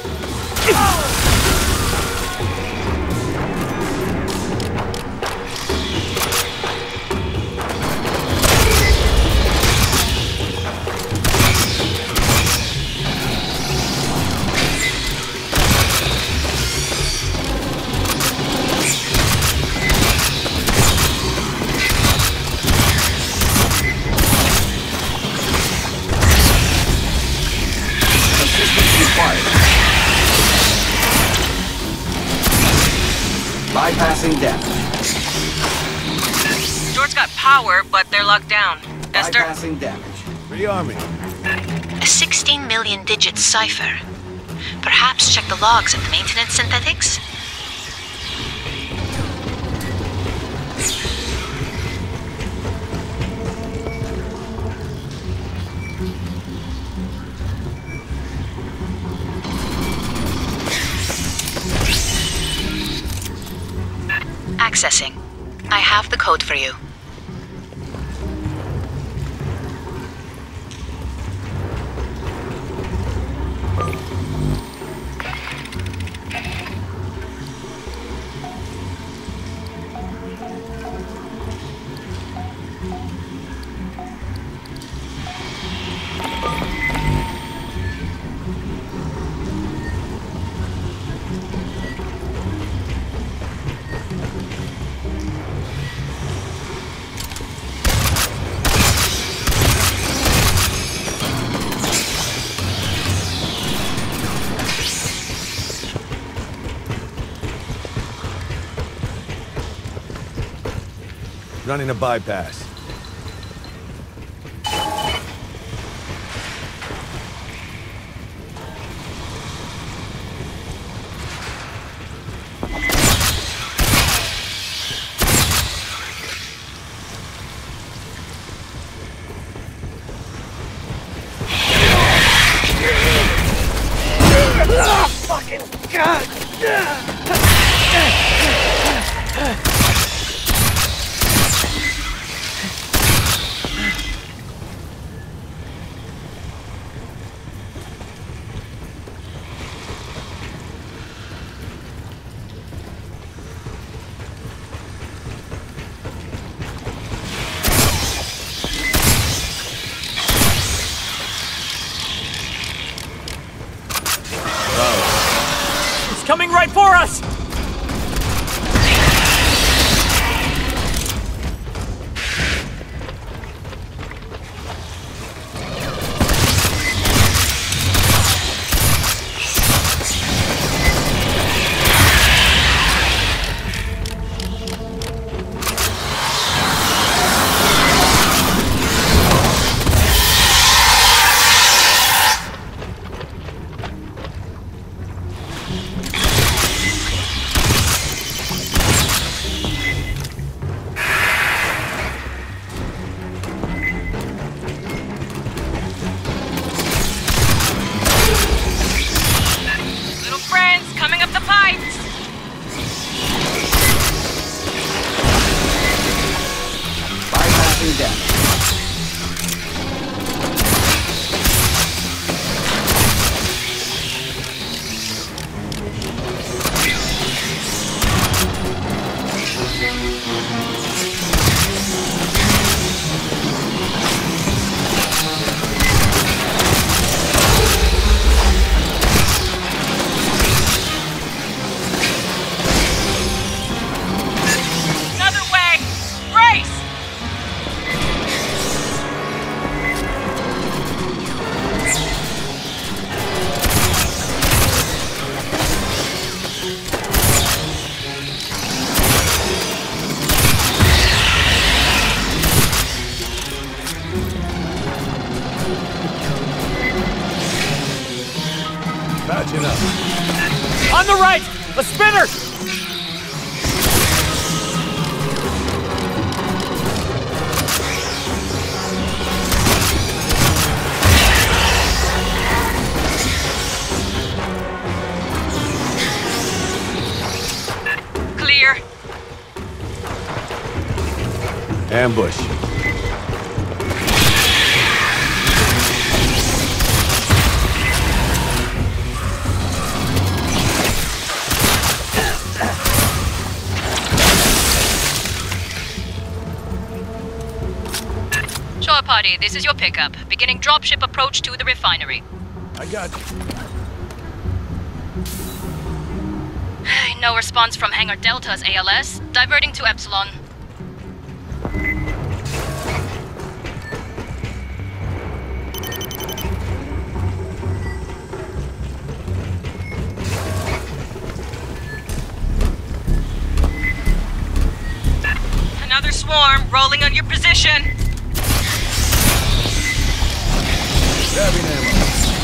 Bypassing damage. Doors got power, but they're locked down. Esther? Bypassing damage. Free Army. A sixteen million digit cipher. Perhaps check the logs of the maintenance synthetics? Accessing. I have the code for you. Running a bypass. Coming right for us! Patching up. On the right! A spinner! Clear. Ambush. Shore party, this is your pickup. Beginning dropship approach to the refinery. I got you. No response from Hangar Delta's A L S. Diverting to Epsilon. Another swarm rolling on your position. Grabbing ammo.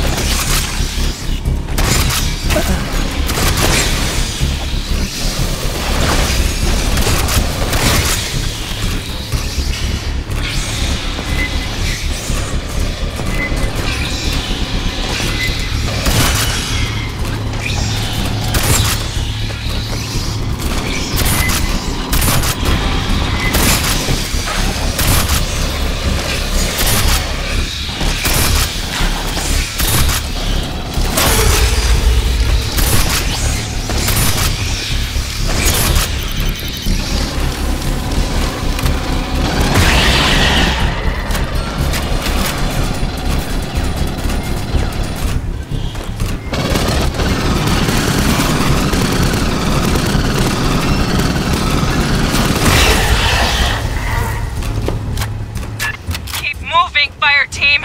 Fire team!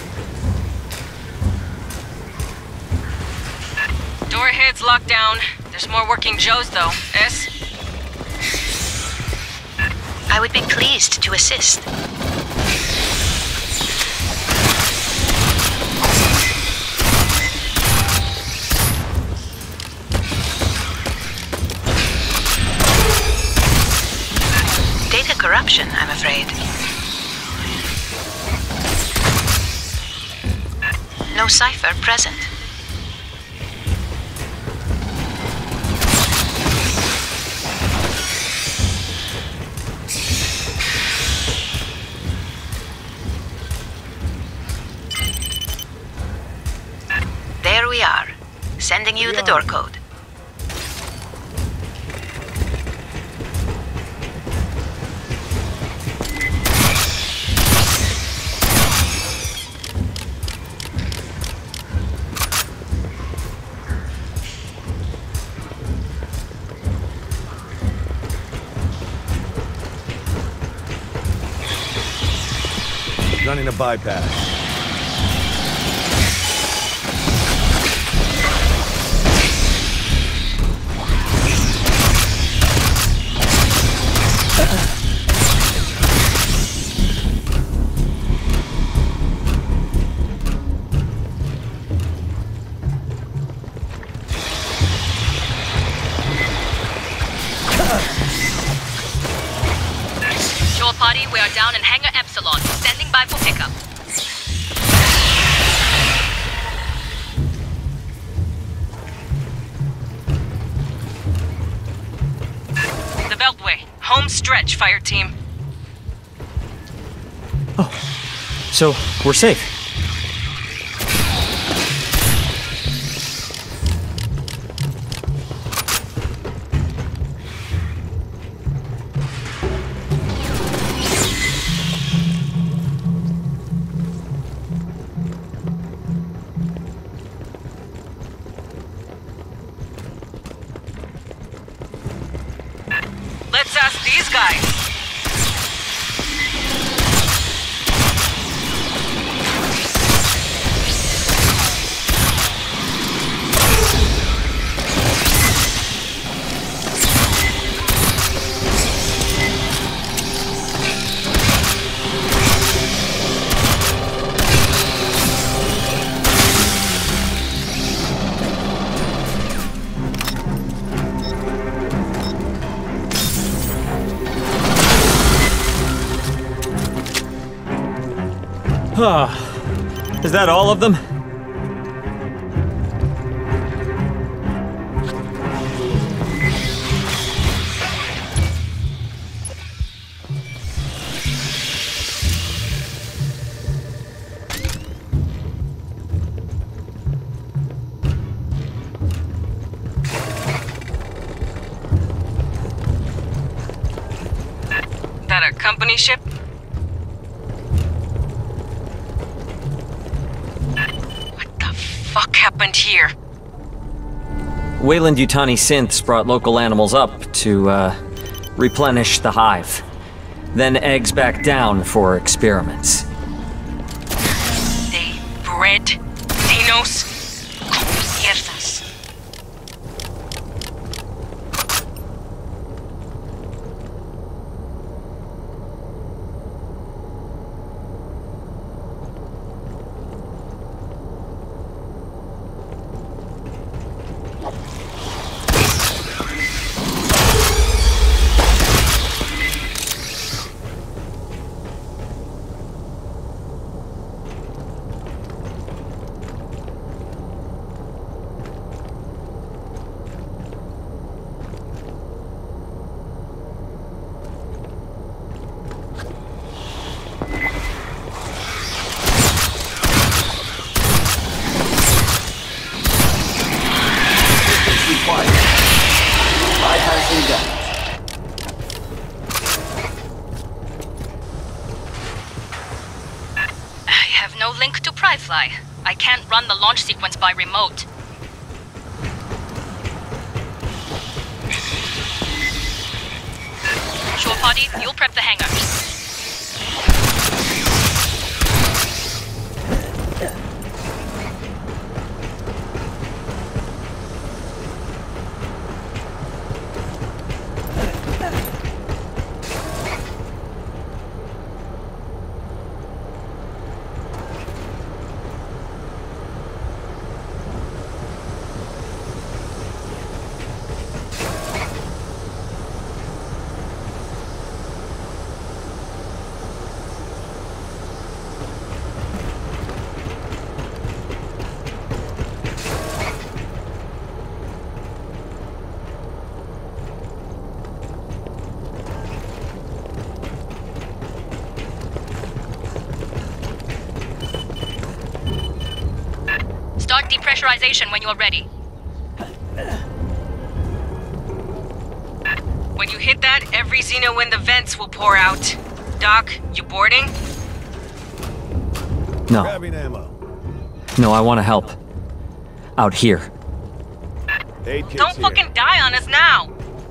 Door heads locked down. The There's more working Joes, though. S? I would be pleased to assist. Data corruption, I'm afraid. No cipher present. There we are, sending you the door code. Running a bypass. Shore party, we are down in Hangar Epsilon, standing by for pickup. The Beltway. Home stretch, fire team. So, we're safe. Let's ask these guys. Is that all of them? That a company ship? What happened here? Weyland-Yutani synths brought local animals up to, uh, replenish the hive. Then eggs back down for experiments. They bred Dinos? Como mierdas. No link to Pryfly. I can't run the launch sequence by remote. Shore party, you'll prep the hangar. Start depressurization when you are ready. When you hit that, every Xeno in the vents will pour out. Doc, you boarding? No. Grabbing ammo. No, I want to help. Out here. Aid kit's Don't here. fucking die on us now!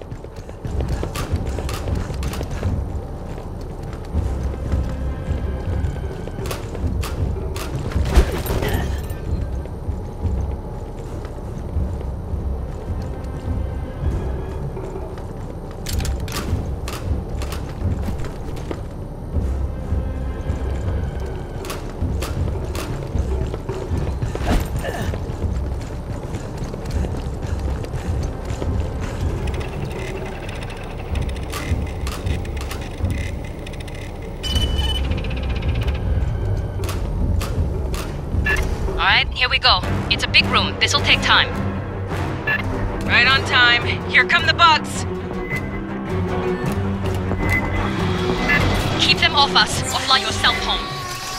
Alright, here we go. It's a big room. This'll take time. Right on time. Here come the bugs! Keep them off us, or fly yourself home.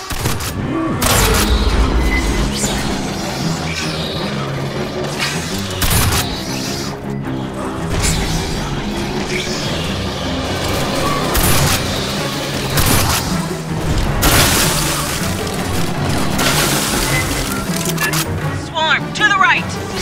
Swarm, to the right!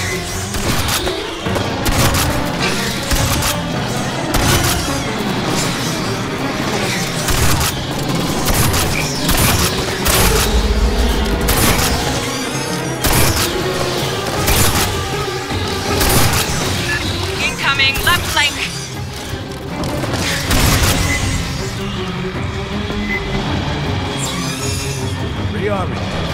Incoming, left flank! Rearming.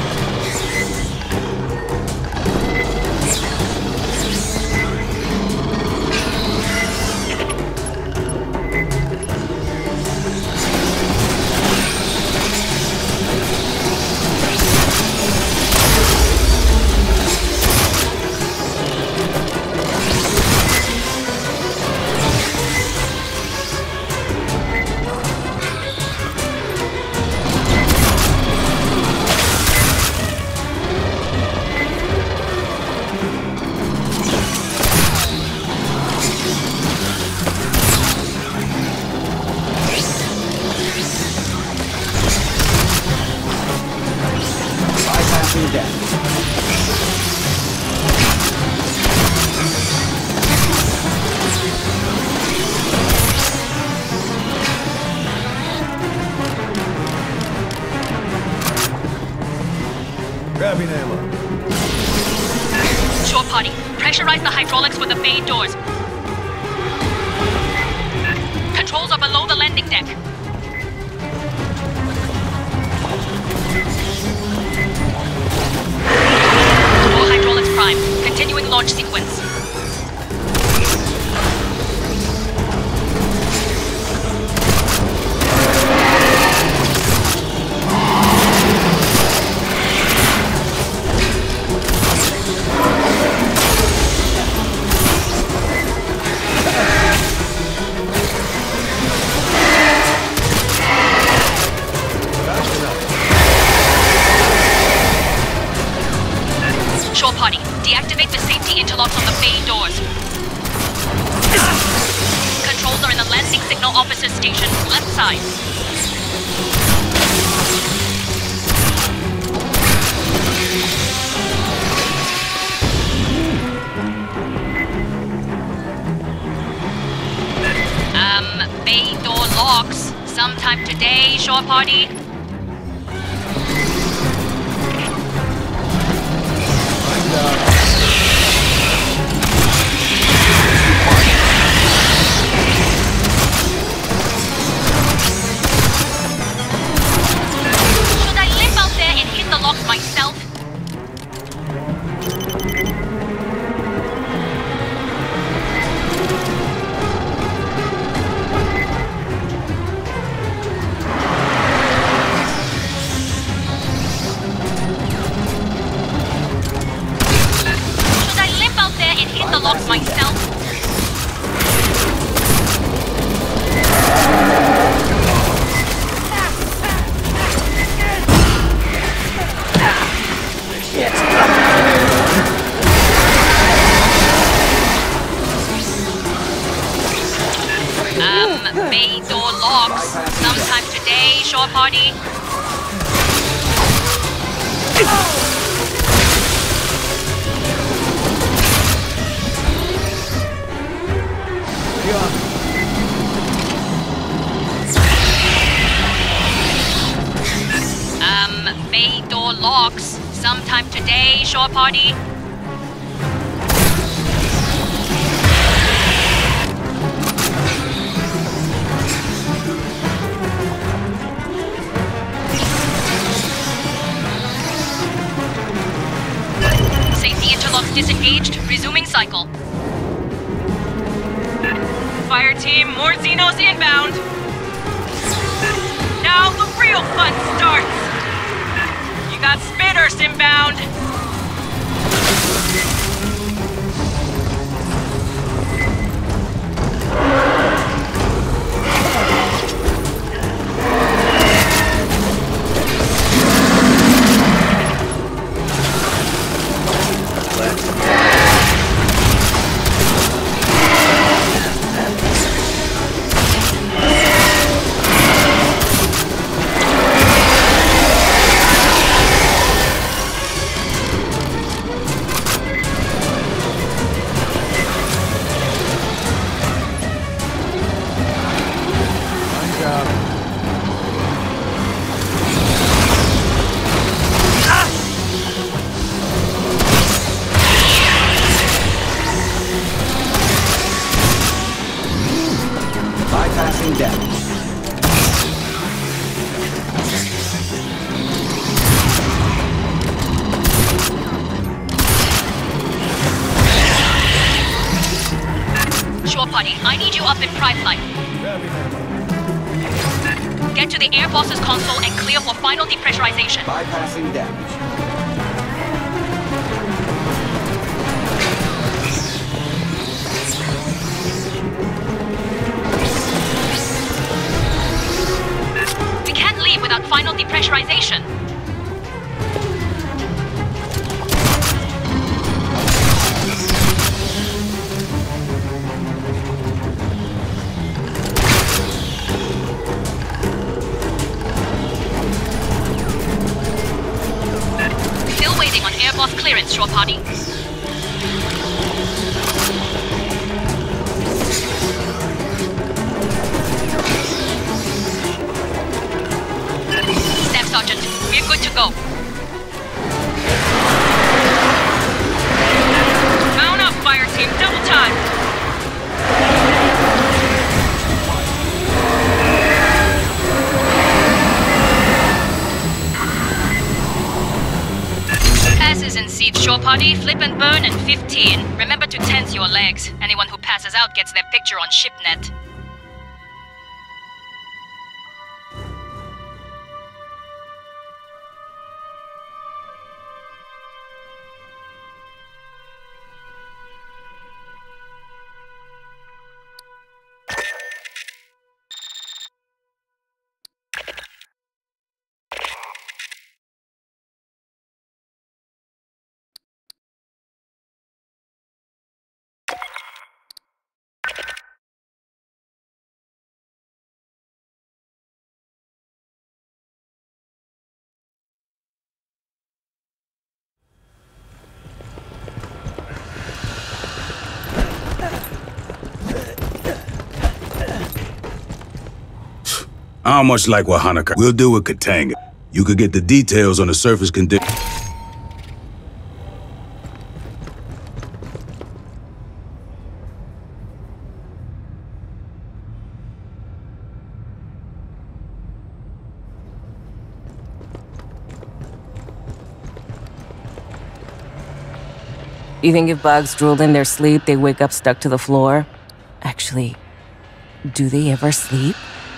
Bypassing death. Grabbing ammo. Shore party, pressurize the hydraulics for the bay doors. Controls are below the landing deck. All hydraulics prime. Continuing launch sequence. Shore party, deactivate the safety interlocks on the bay doors. Controls are in the landing signal officer station, left side. Um, bay door locks. Sometime today, shore party. Should I limp out there and hit the locks myself? Should I limp out there and hit the locks myself? Shit! party. Um, bay door locks. Sometime today, shore party. Safety interlocks disengaged. Resuming cycle. Fire team, more Xenos inbound. Now the real fun starts. You got spinners inbound. Bypassing deck. Shore party, I need you up in prime flight. Get to the air boss's console and clear for final depressurization. Bypassing damage. We can't leave without final depressurization. Still waiting on air boss clearance, shore party. Staff Sergeant, we're good to go. Mount up, fire team, double time. Passes in siege, shore party, flip and burn, and fifteen. Remember to tense your legs. Anyone who passes out gets their picture on ShipNet. How much like what Hanukkah? We'll do with Katanga. You could get the details on the surface condition. You think if bugs drooled in their sleep, they wake up stuck to the floor? Actually, do they ever sleep?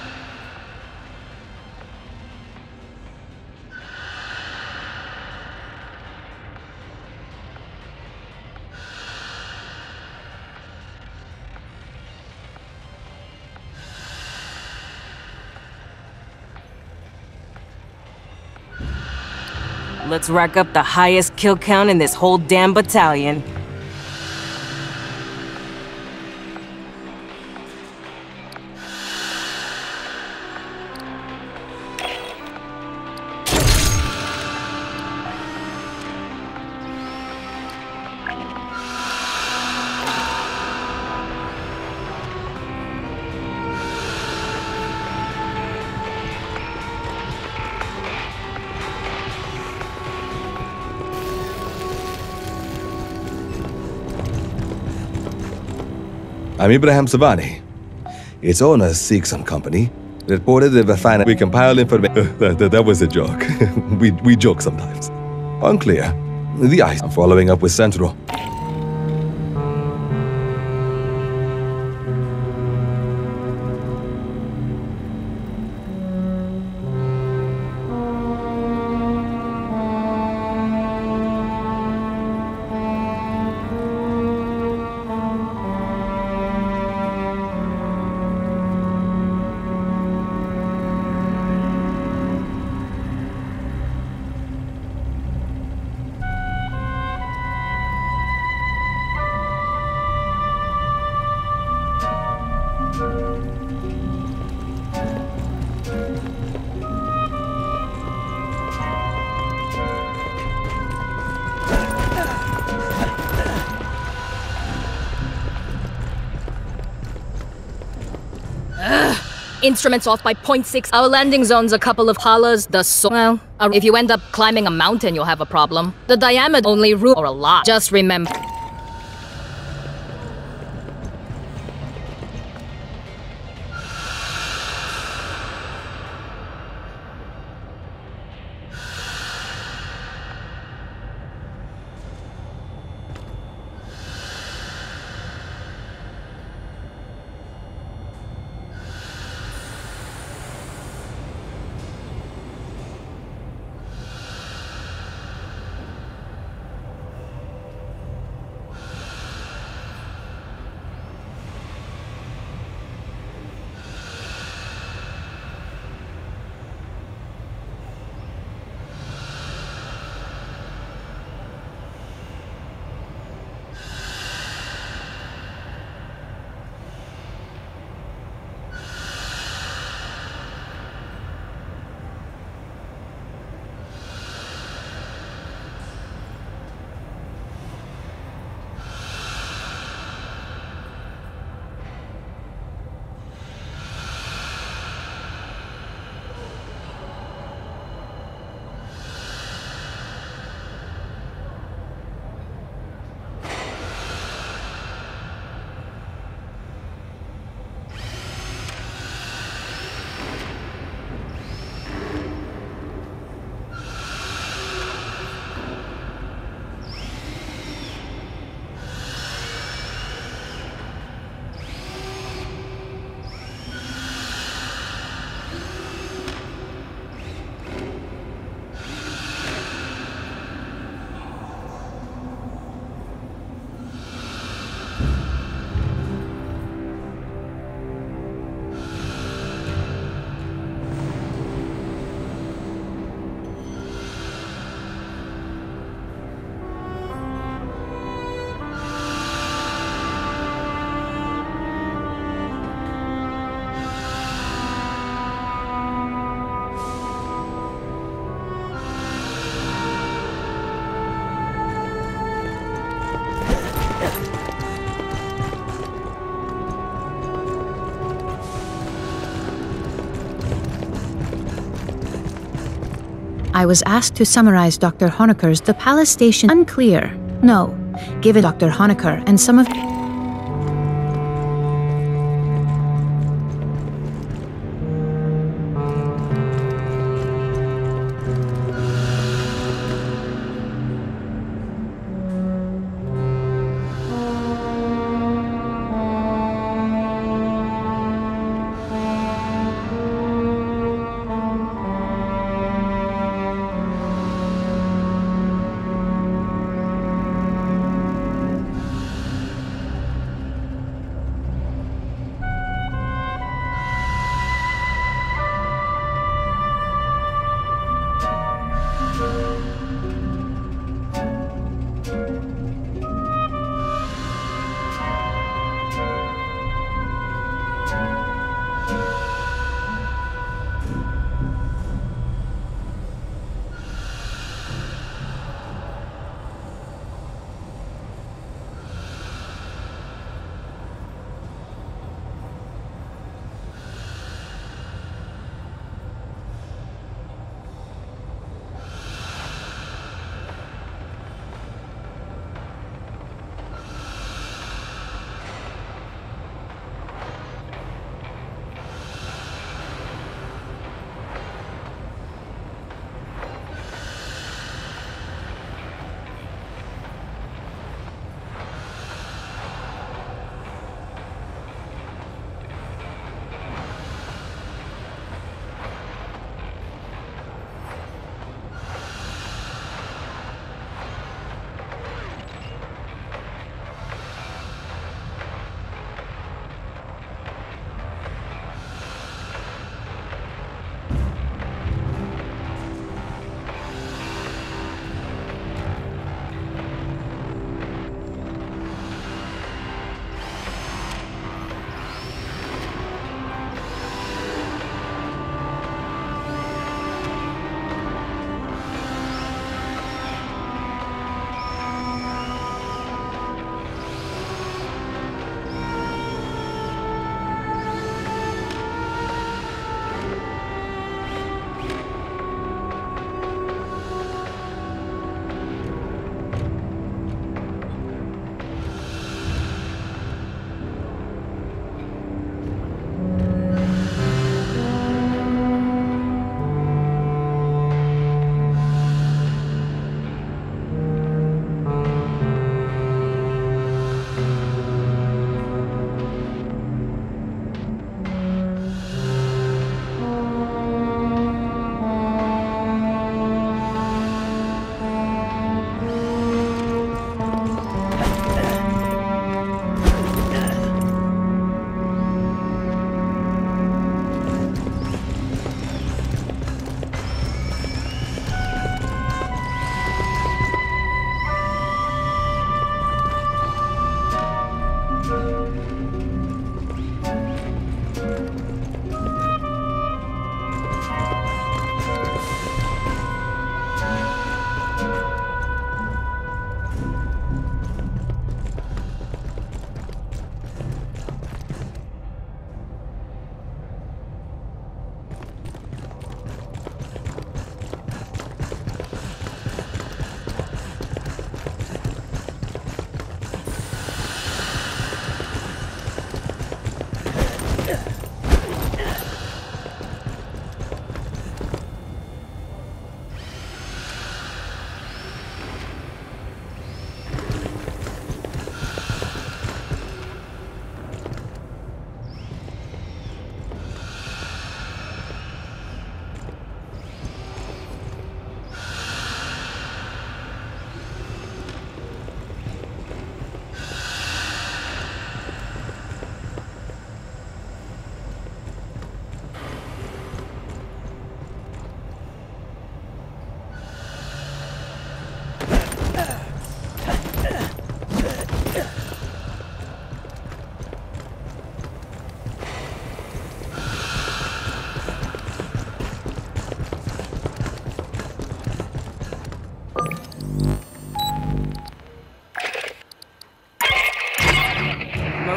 Let's rack up the highest kill count in this whole damn battalion. I'm Ibrahim Savani. Its owner, Seegson Company, reported the refinery. We compiled information. that, that, that was a joke. we, we joke sometimes. Unclear. The ice. I'm following up with Central. Instruments off by point six. Our landing zone's a couple of hollers. The so well, uh, if you end up climbing a mountain, you'll have a problem. The diameter only room or a lot. Just remember. I was asked to summarize Doctor Honecker's The Palace Station. Unclear. No. Give it Doctor Honecker and some of...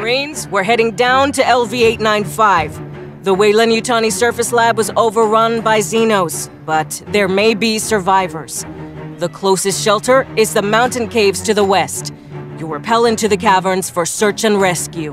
Marines, we're heading down to L V eight ninety-five. The Weyland-Yutani surface lab was overrun by Xenos, but there may be survivors. The closest shelter is the mountain caves to the west. You'll rappel into the caverns for search and rescue.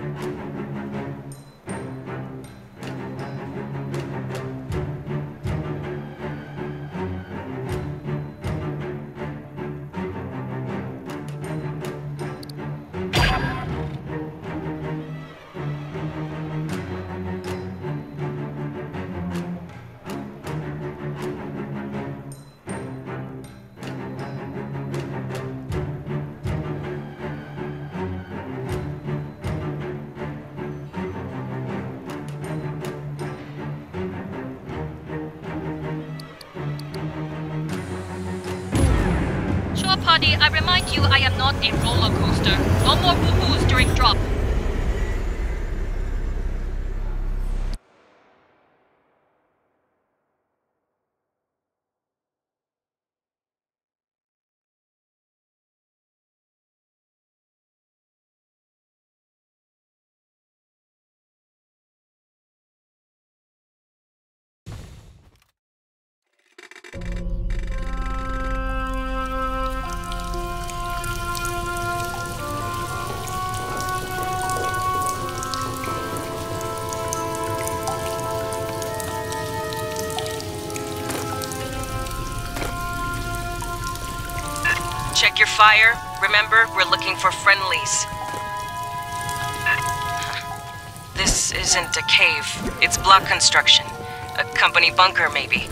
Sure, Paddy, I remind you I am not a roller coaster. No more woohoos during drop. Check your fire. Remember, we're looking for friendlies. This isn't a cave. It's block construction. A company bunker, maybe.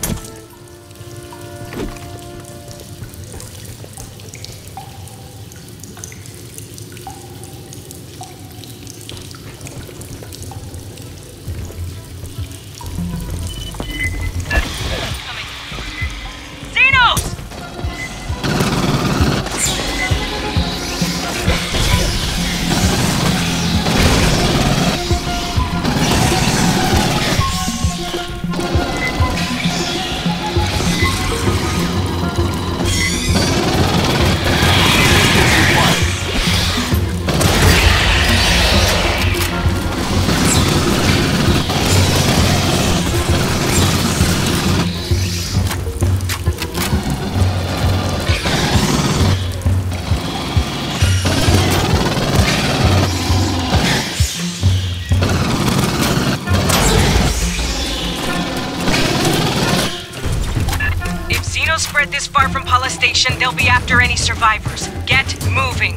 Spread this far from Pala Station, they'll be after any survivors. Get moving.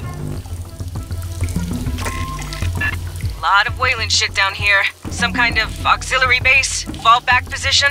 Lot of Weyland shit down here. Some kind of auxiliary base? Fallback position?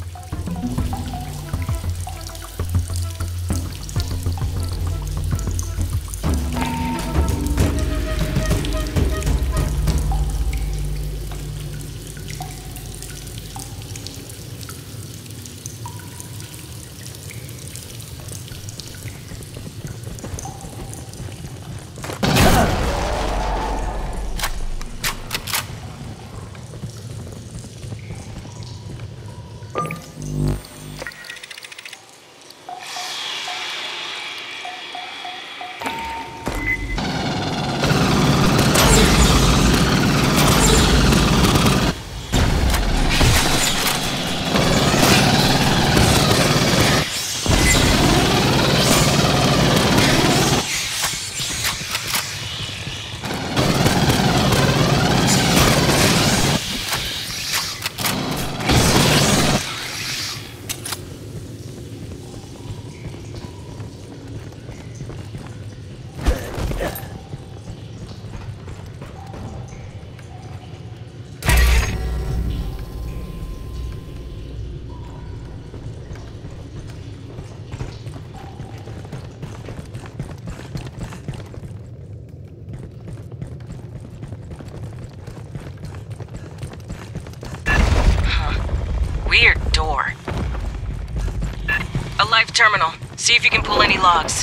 Weird door. A live terminal. See if you can pull any logs.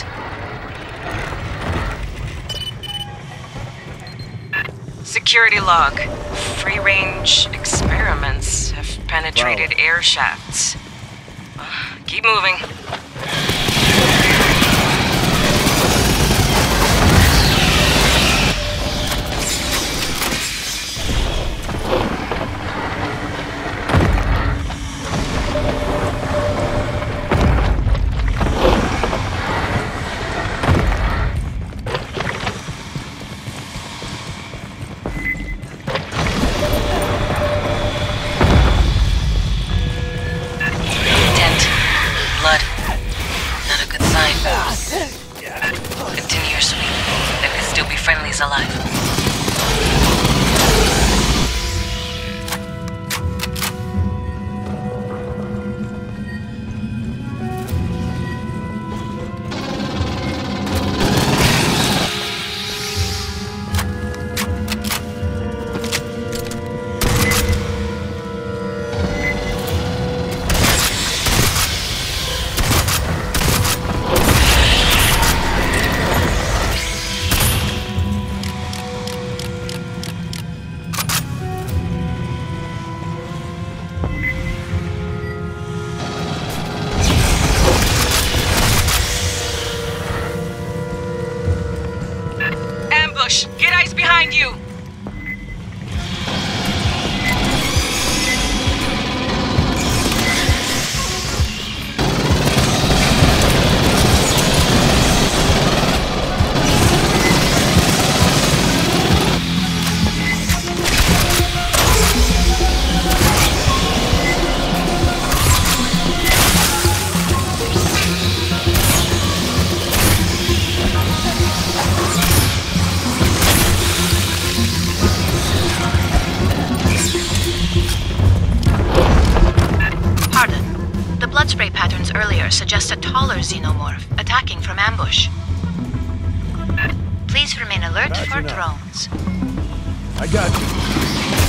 Security log. Free-range experiments have penetrated wow. air shafts. Uh, keep moving. is alive. Get eyes behind you! Blood spray patterns earlier suggest a taller xenomorph attacking from ambush. Please remain alert That's for enough. drones. I got you.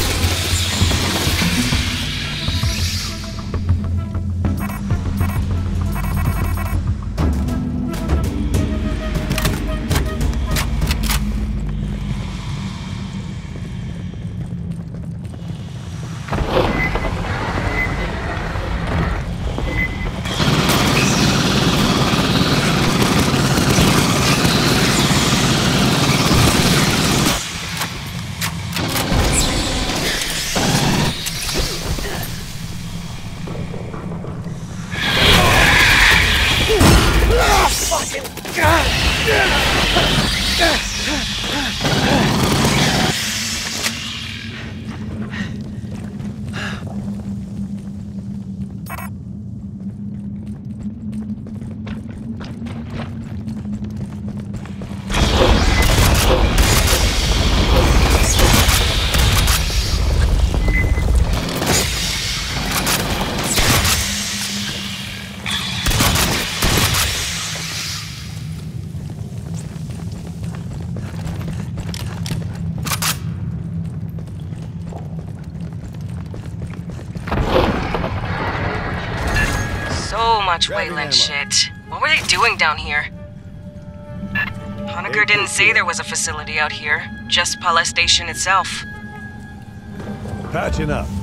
So much Grabbing Wayland ammo. shit. What were they doing down here? Honecker didn't say there was a facility out here, just Pala Station itself. Patching up.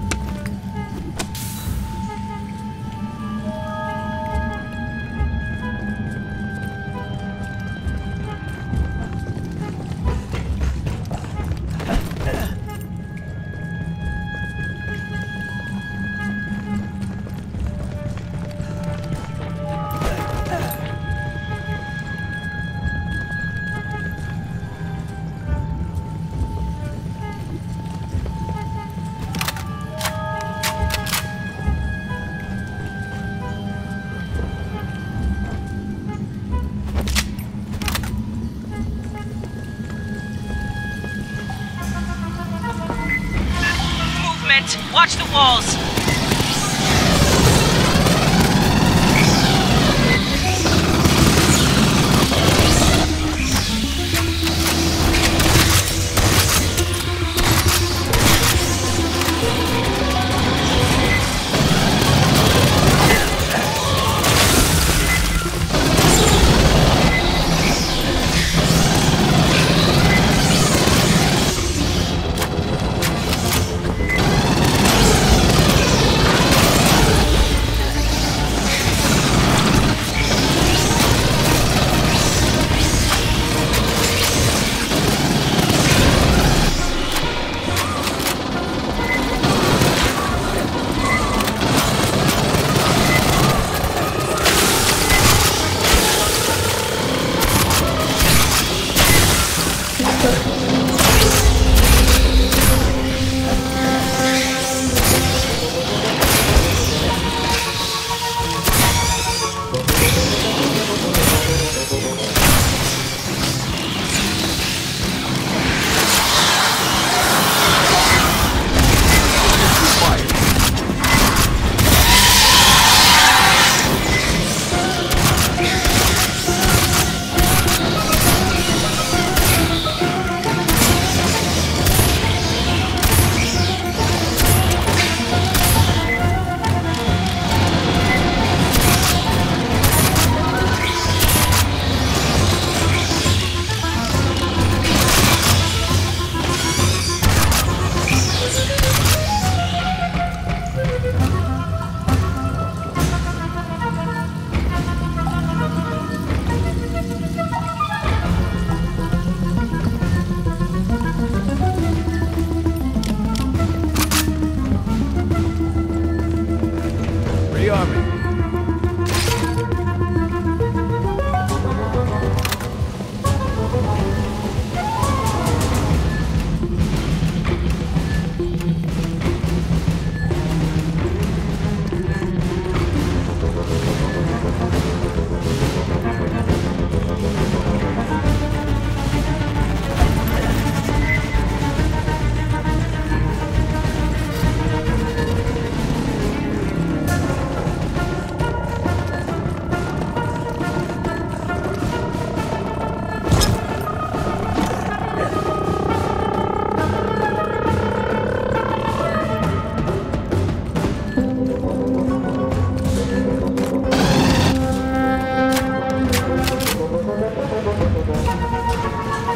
Watch the walls!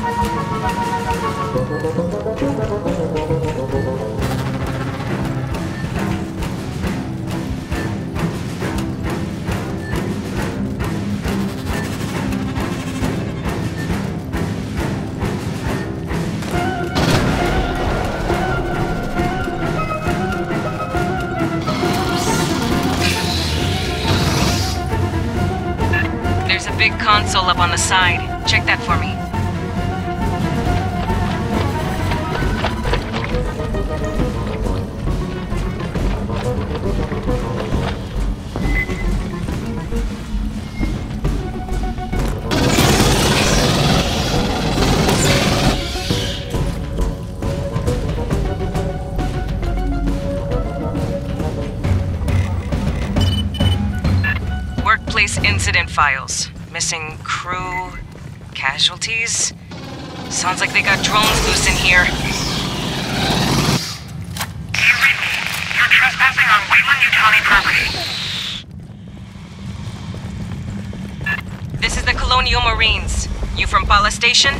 Big console up on the side. Check that for me. Workplace incident files. Missing crew, casualties. Sounds like they got drones loose in here. Do you read me? You're trespassing on Wayland-Yutani property. This is the Colonial Marines. You from Pala Station?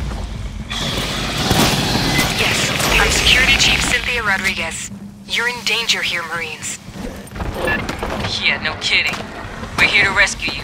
Yes, I'm Security Chief Cynthia Rodriguez. You're in danger here, Marines. Yeah, no kidding. We're here to rescue you.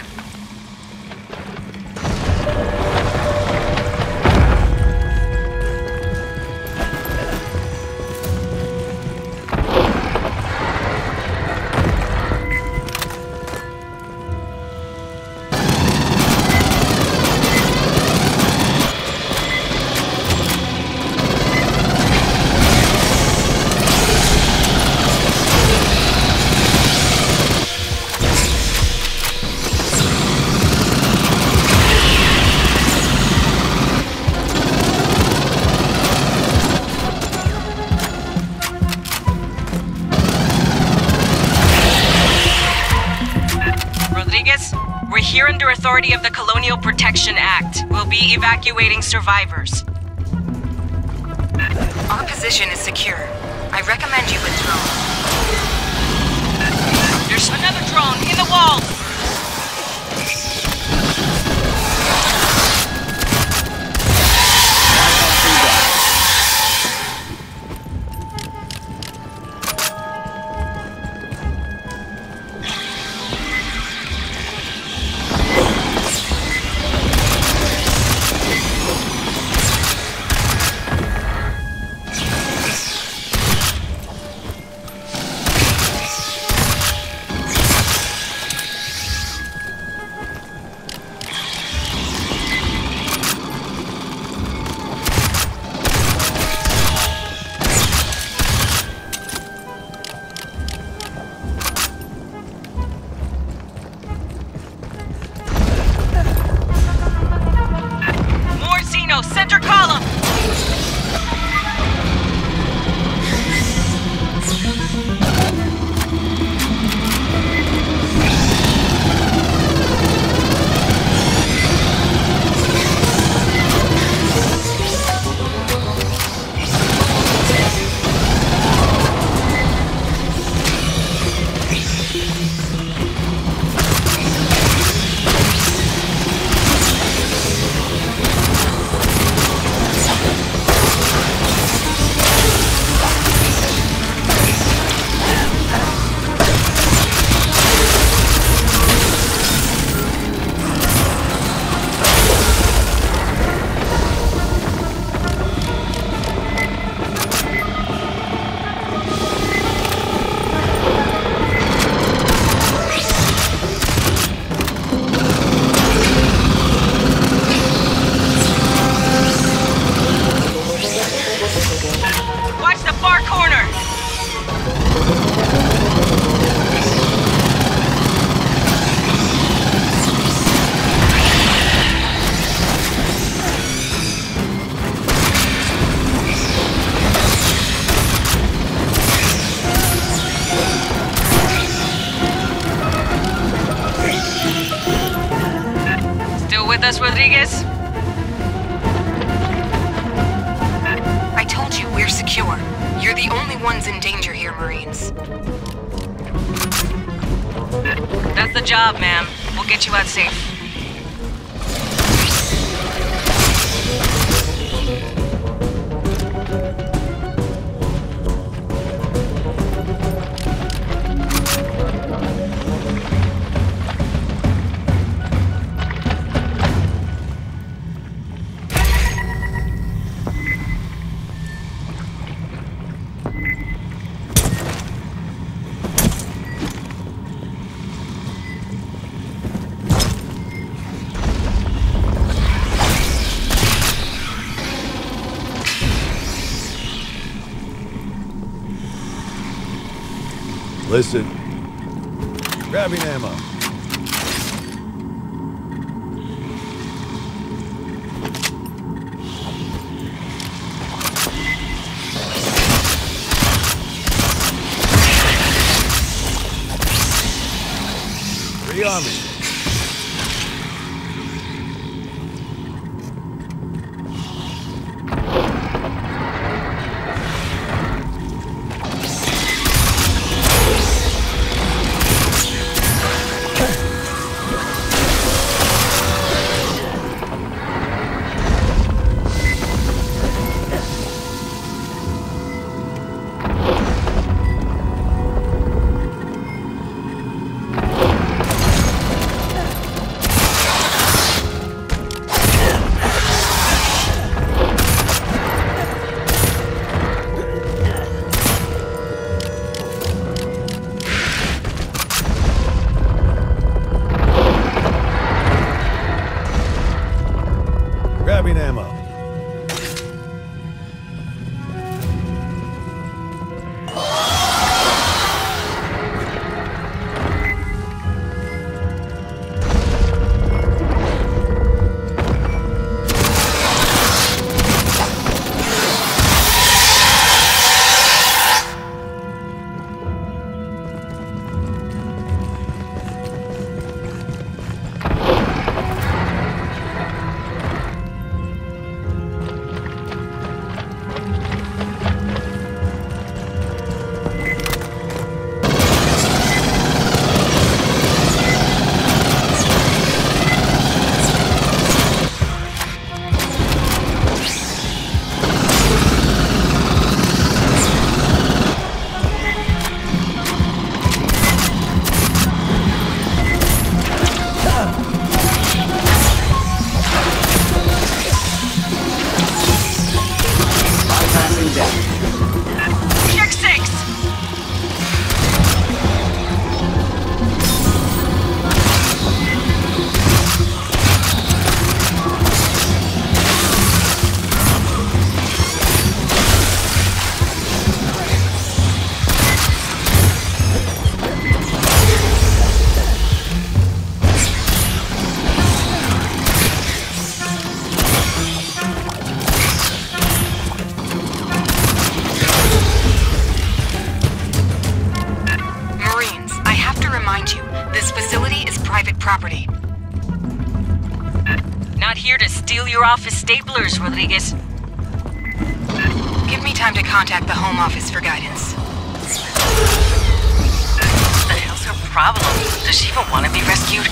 We're here under authority of the Colonial Protection Act. We'll be evacuating survivors. Our position is secure. I recommend you withdraw. There's another drone in the wall! Center column! With us, Rodriguez? I told you we're secure. You're the only ones in danger here, Marines. That's the job, ma'am. We'll get you out safe. Listen. Grabbing ammo. Three armies. Grabbing ammo. Check six! Property. Not here to steal your office staplers, Rodriguez. Give me time to contact the Home Office for guidance. What the hell's her problem? Does she even want to be rescued?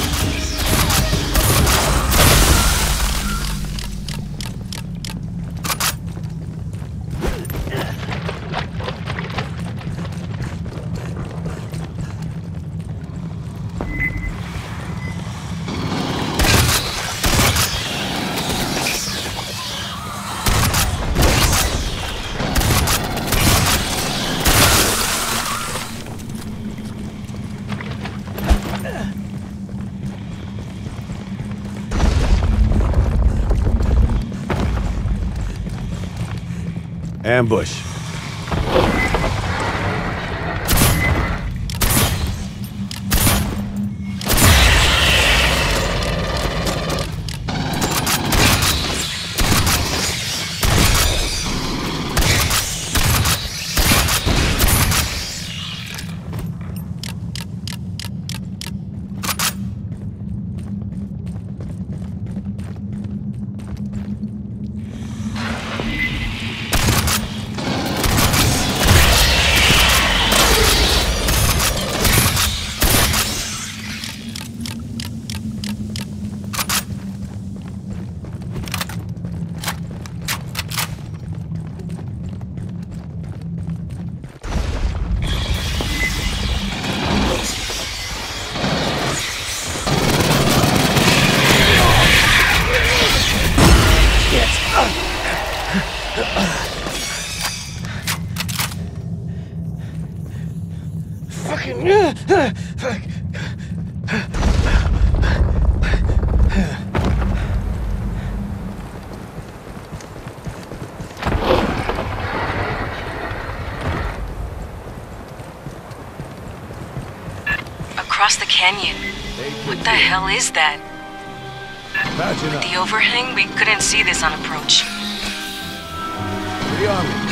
Ambush. the canyon. What the hell is that? Patching With the overhang, we couldn't see this on approach. Three armies.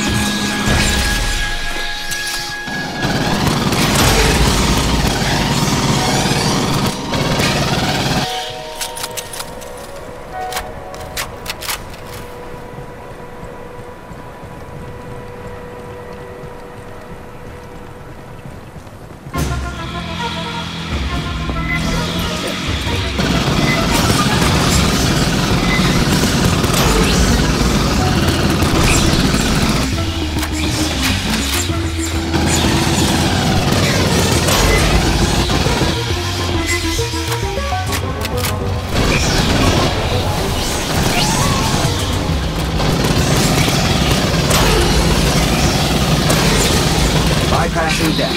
Bypassing deck.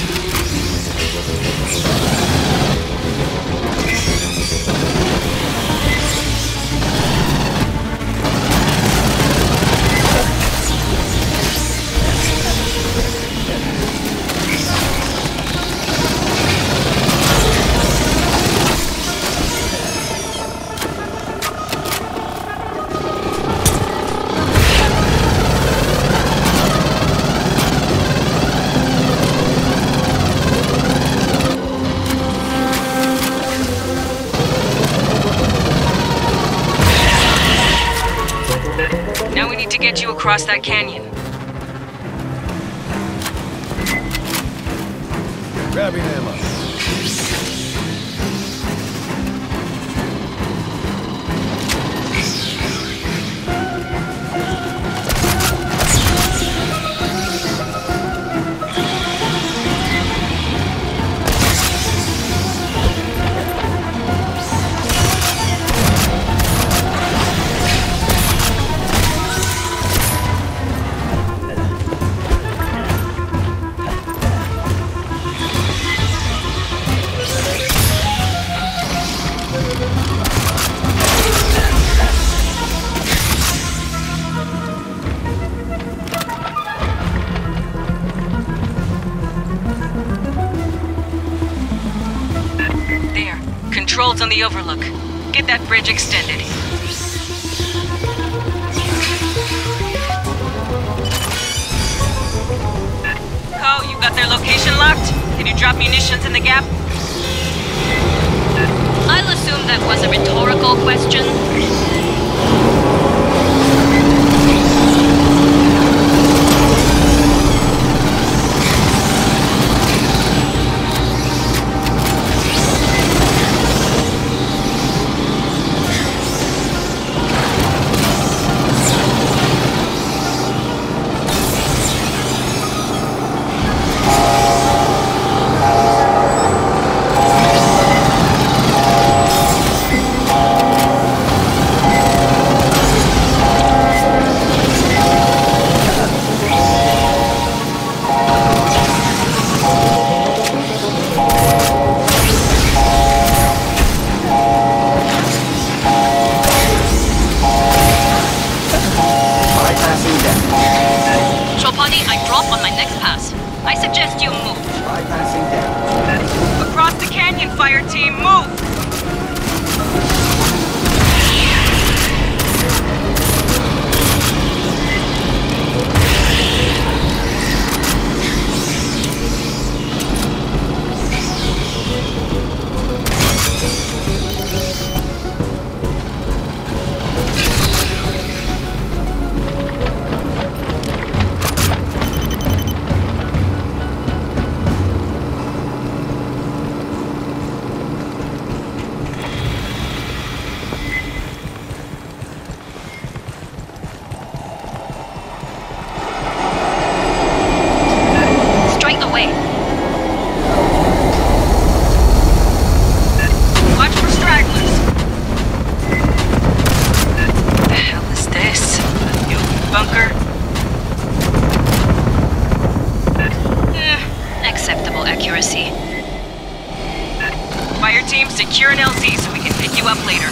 Now we need to get you across that canyon. Grabbing ammo. There. Controls on the overlook. Get that bridge extended. Co, you got their location locked? Can you drop munitions in the gap? I'll assume that was a rhetorical question. Chopani, I drop on my next pass. I suggest you move. Bypassing deck. Across the canyon, fire team, move! Fire team, secure an L Z so we can pick you up later.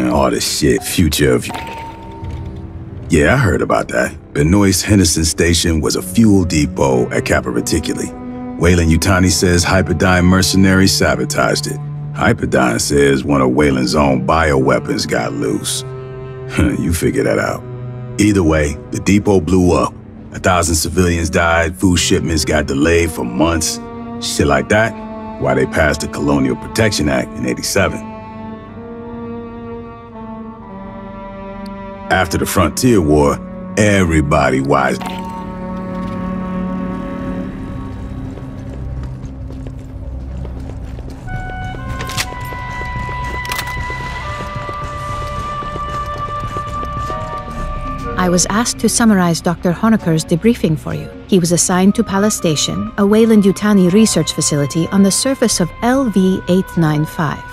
All the shit, future of... Yeah, I heard about that. Benoist Henderson Station was a fuel depot at Kappa Reticuli. Weyland-Yutani says Hyperdyne mercenaries sabotaged it. Hyperdyne says one of Weyland's own bioweapons got loose. You figure that out. Either way, the depot blew up. A thousand civilians died, food shipments got delayed for months. Shit like that, why they passed the Colonial Protection Act in eighty-seven. After the Frontier War, everybody wised. I was asked to summarize Doctor Honecker's debriefing for you. He was assigned to Palace Station, a Weyland-Yutani research facility on the surface of L V eight ninety-five.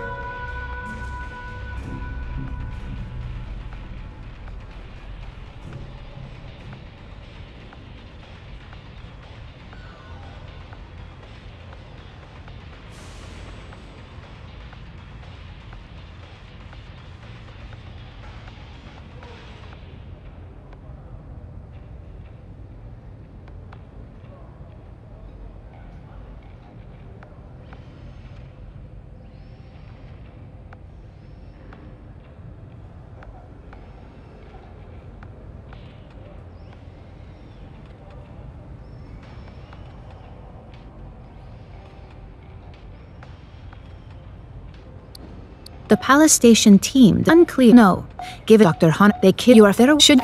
The Palace Station team, unclear. No, give it, Doctor Han. They kill you. Are there should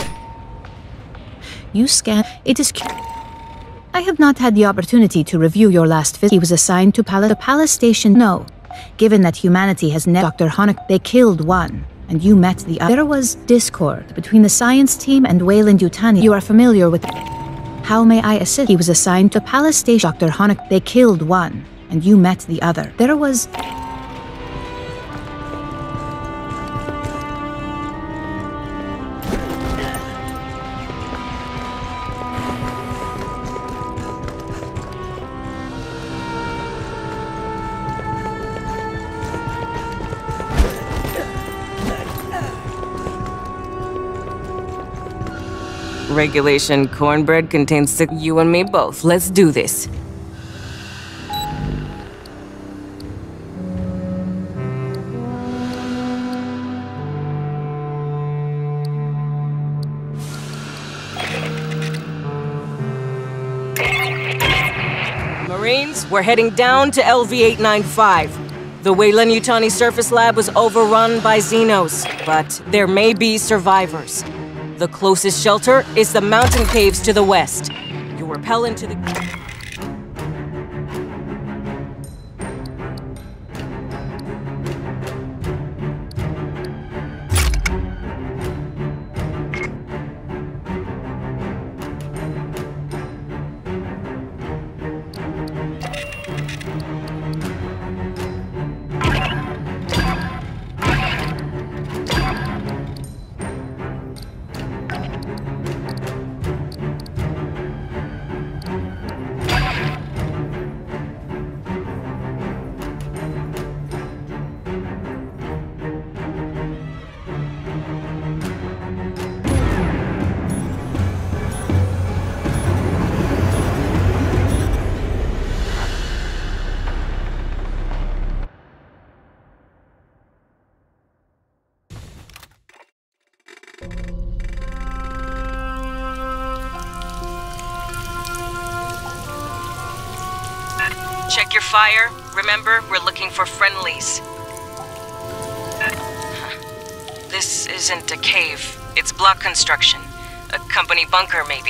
you scan? It is. I have not had the opportunity to review your last visit. He was assigned to Palace. The Palace Station. No, given that humanity has net. Doctor Honecker. They killed one, and you met the other. There was discord between the science team and Weyland-Yutani. You are familiar with. How may I assist? He was assigned to Palace Station. Doctor Honecker. They killed one, and you met the other. There was. Regulation cornbread contains six. You and me both. Let's do this. Marines, we're heading down to L V eight ninety-five. The Weyland-Yutani surface lab was overrun by Xenos, but there may be survivors. The closest shelter is the mountain caves to the west. You rappel into the... Check your fire. Remember, we're looking for friendlies. This isn't a cave. It's block construction. A company bunker, maybe.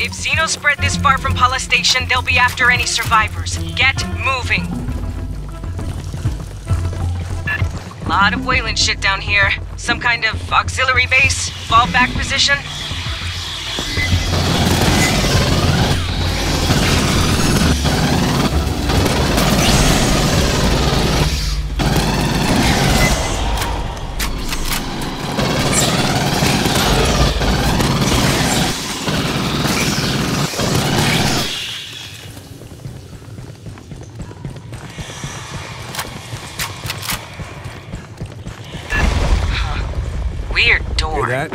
If Xenos spread this far from Pala Station, they'll be after any survivors. Get moving. Lot of Wayland shit down here. Some kind of auxiliary base? Fallback position? Weird door. Hear that?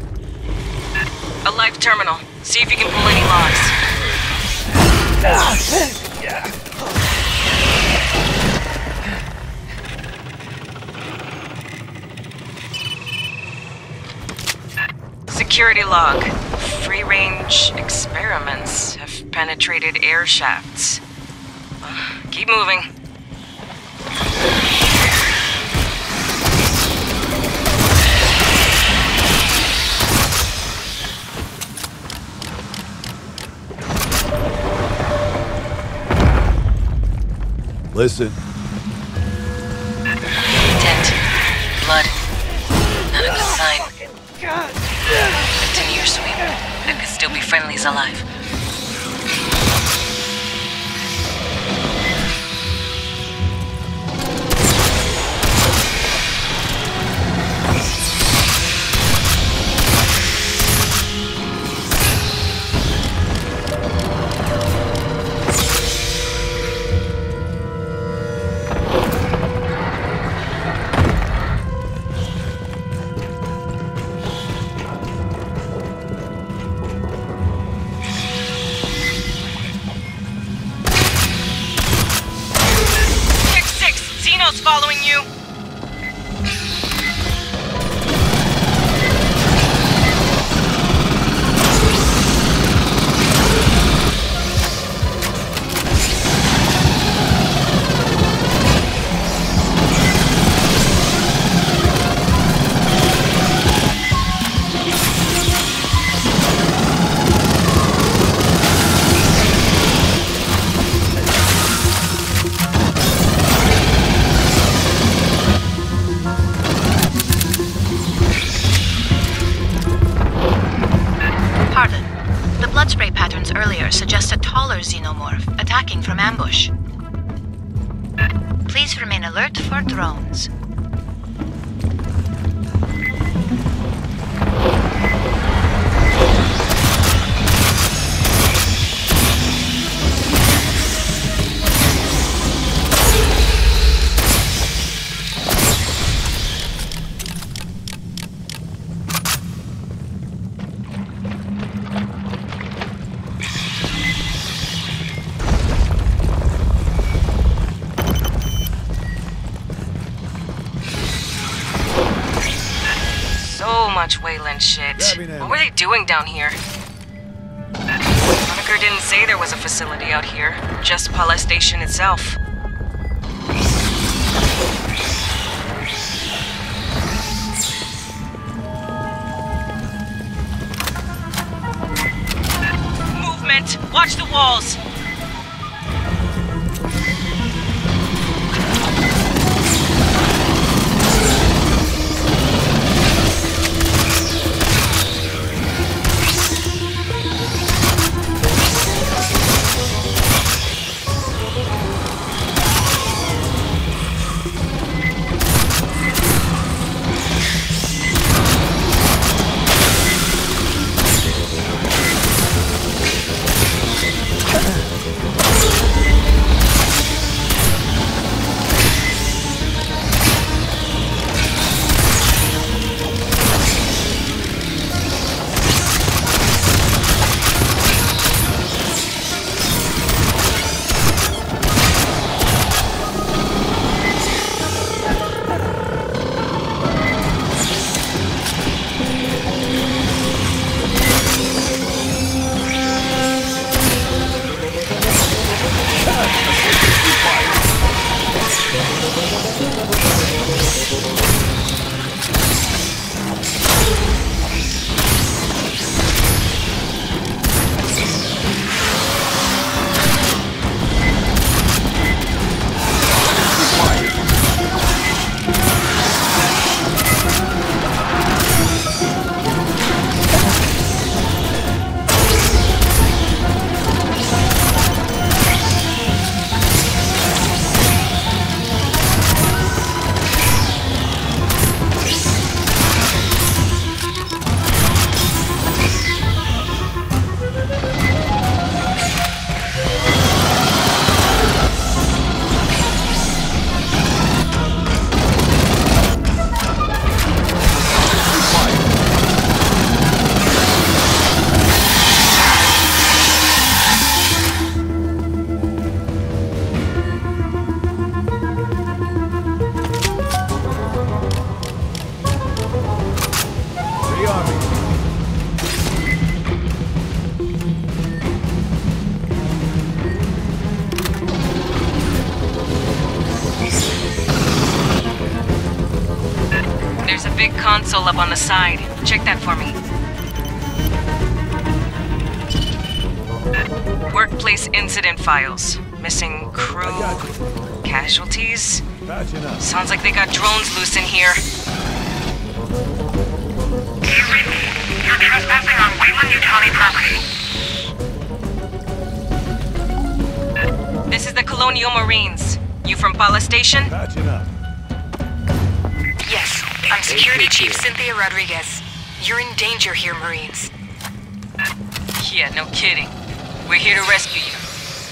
A live terminal. See if you can pull any locks. Security log. Free-range experiments have penetrated air shafts. Uh, keep moving. Listen. Dent. Blood. Not a good sign. Continue your sweep. There could still be friendlies alive. Following you. Spray patterns earlier suggest a taller xenomorph attacking from ambush. Please remain alert for drones. Much Wayland shit. What were they doing down here? Honecker didn't say there was a facility out here, just Pala Station itself. Movement! Watch the walls! Uh-uh. console up on the side. Check that for me. Workplace incident files. Missing crew. Casualties. Sounds like they got drones loose in here. You're trespassing on Weyland-Yutani property. This is the Colonial Marines. You from Pala Station? Yes, I'm Security Chief Cynthia Rodriguez. You're in danger here, Marines. Yeah, no kidding. We're here to rescue you.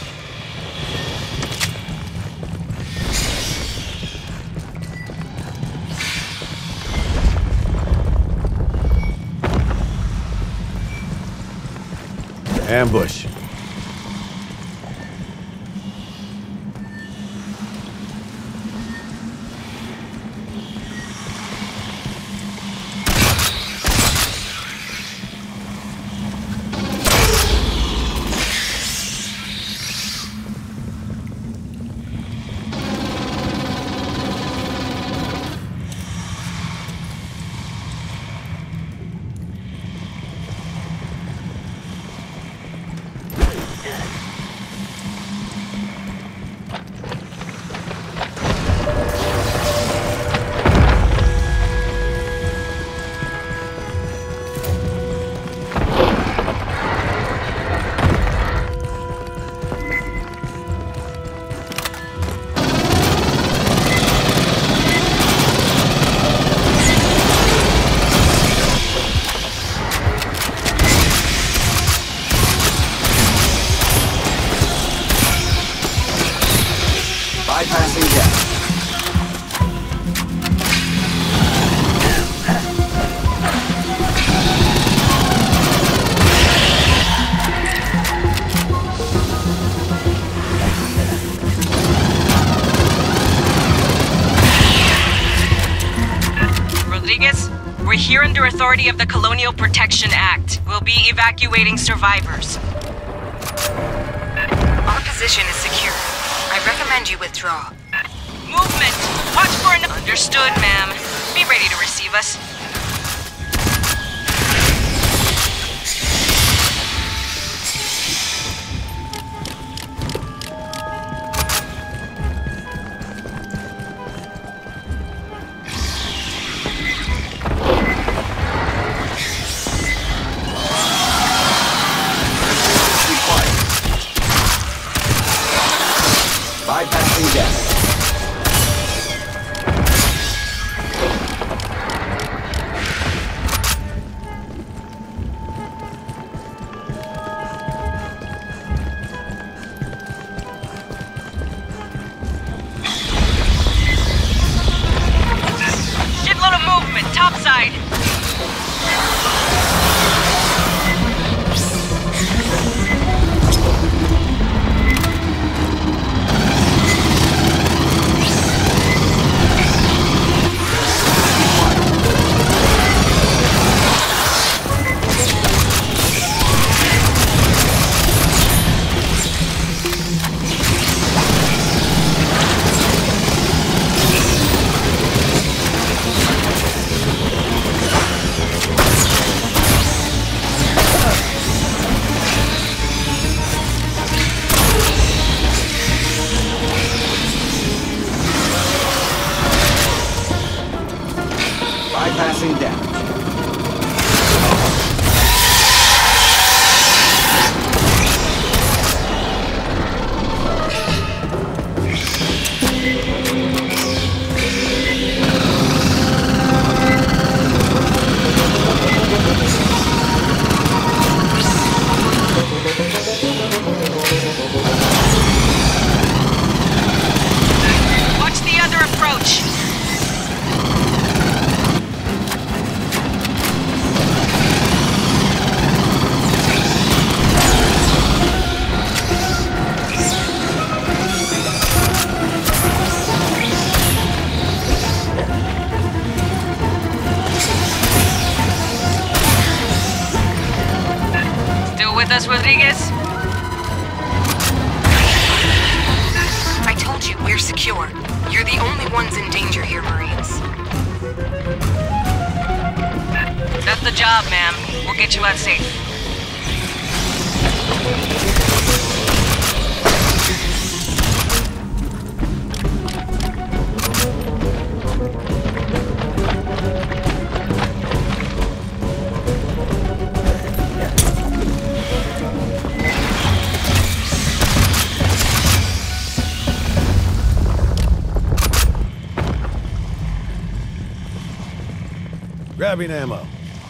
Ambush. Bypassing death. Rodriguez, we're here under authority of the Colonial Protection Act. We'll be evacuating survivors. Our position is secure. I recommend you withdraw. Movement! Watch for an... Understood, ma'am. Be ready to receive us. Bypassing death. Shitload of movement, topside. Bypassing death. Watch the other approach. Still with us, Rodriguez? I told you, we're secure. You're the only ones in danger here, Marines. the job, ma'am. We'll get you out safe. Grabbing ammo.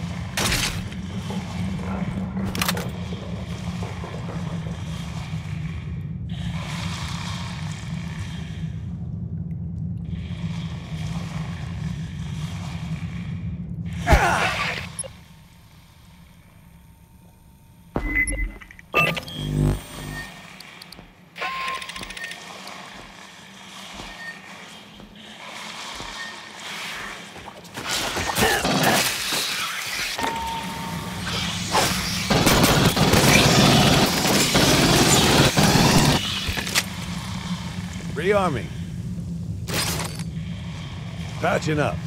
Rearming. Patching up.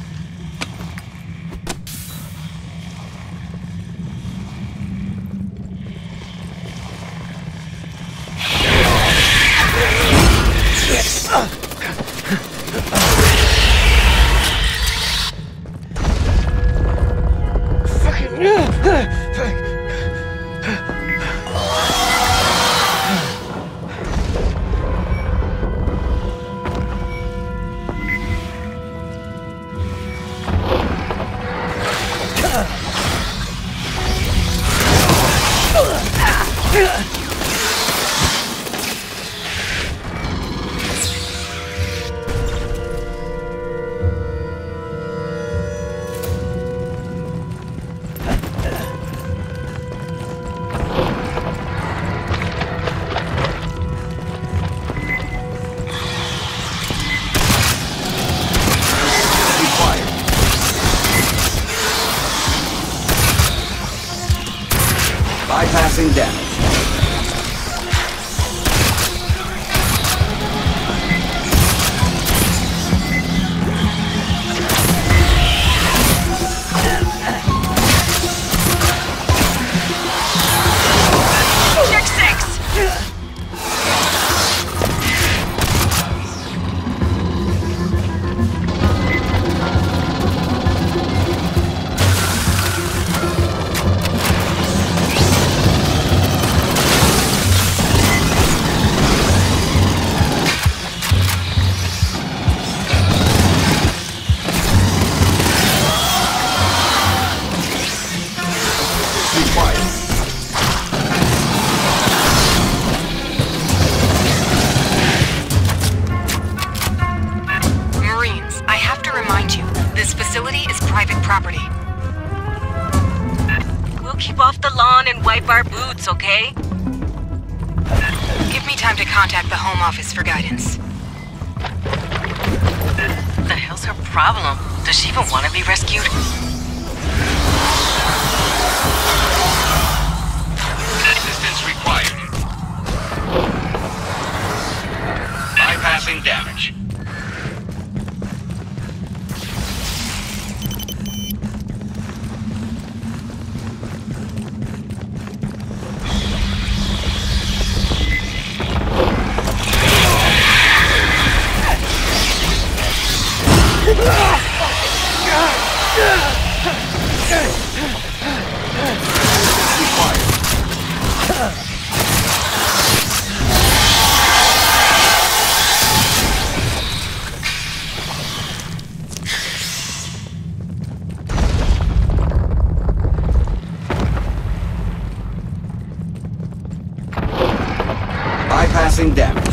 Bypassing damage. Check six! Marines, I have to remind you, this facility is private property. We'll keep off the lawn and wipe our boots, okay? Give me time to contact the Home Office for guidance. What the hell's her problem? Does she even want to be rescued? Assistance required. Bypassing damage. Bypassing damage.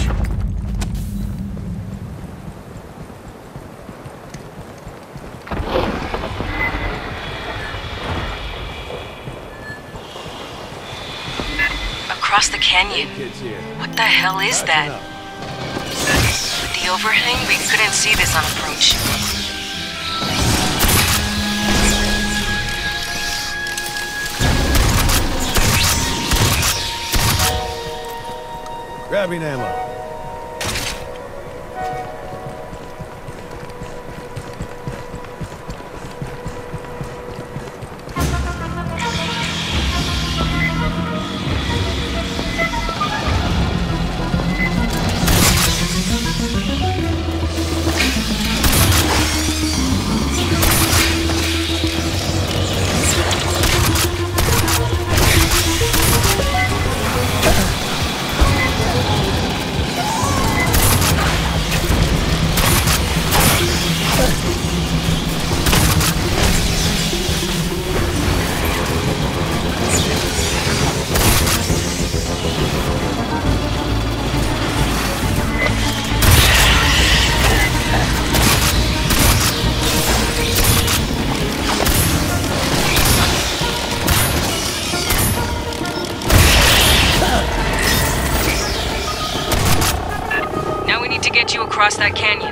Across the canyon. What the hell is that? With the overhang, we couldn't see this on approach. Grabbing ammo. across that canyon.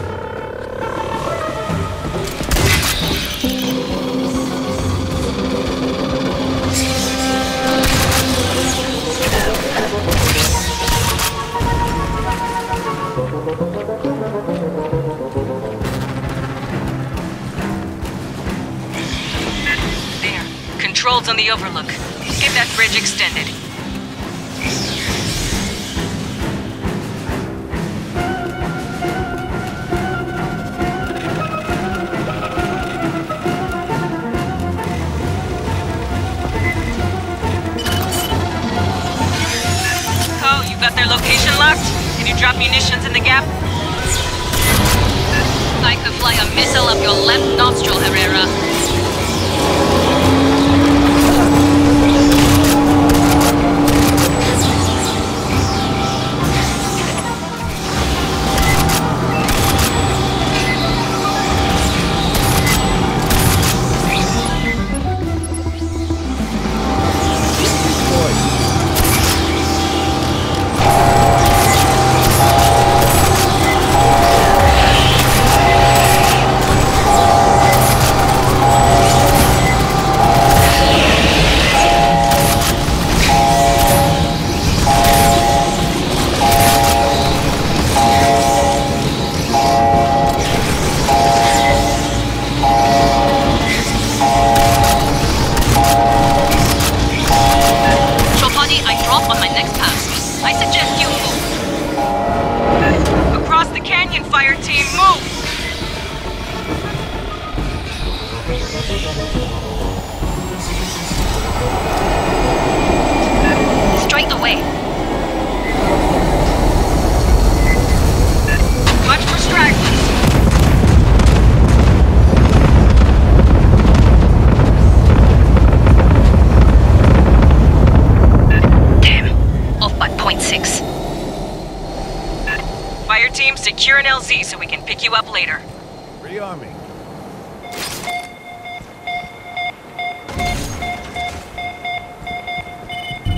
There. Controls on the overlook. Get that bridge extended. Got their location locked? Can you drop munitions in the gap? I could fly a missile up your left nostril, Herrera. Straight away. Watch for stragglers. Damn. Off by point six. Fire team, secure an L Z so we can pick you up later. Rearming.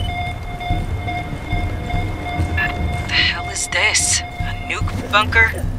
The hell is this? A nuke bunker?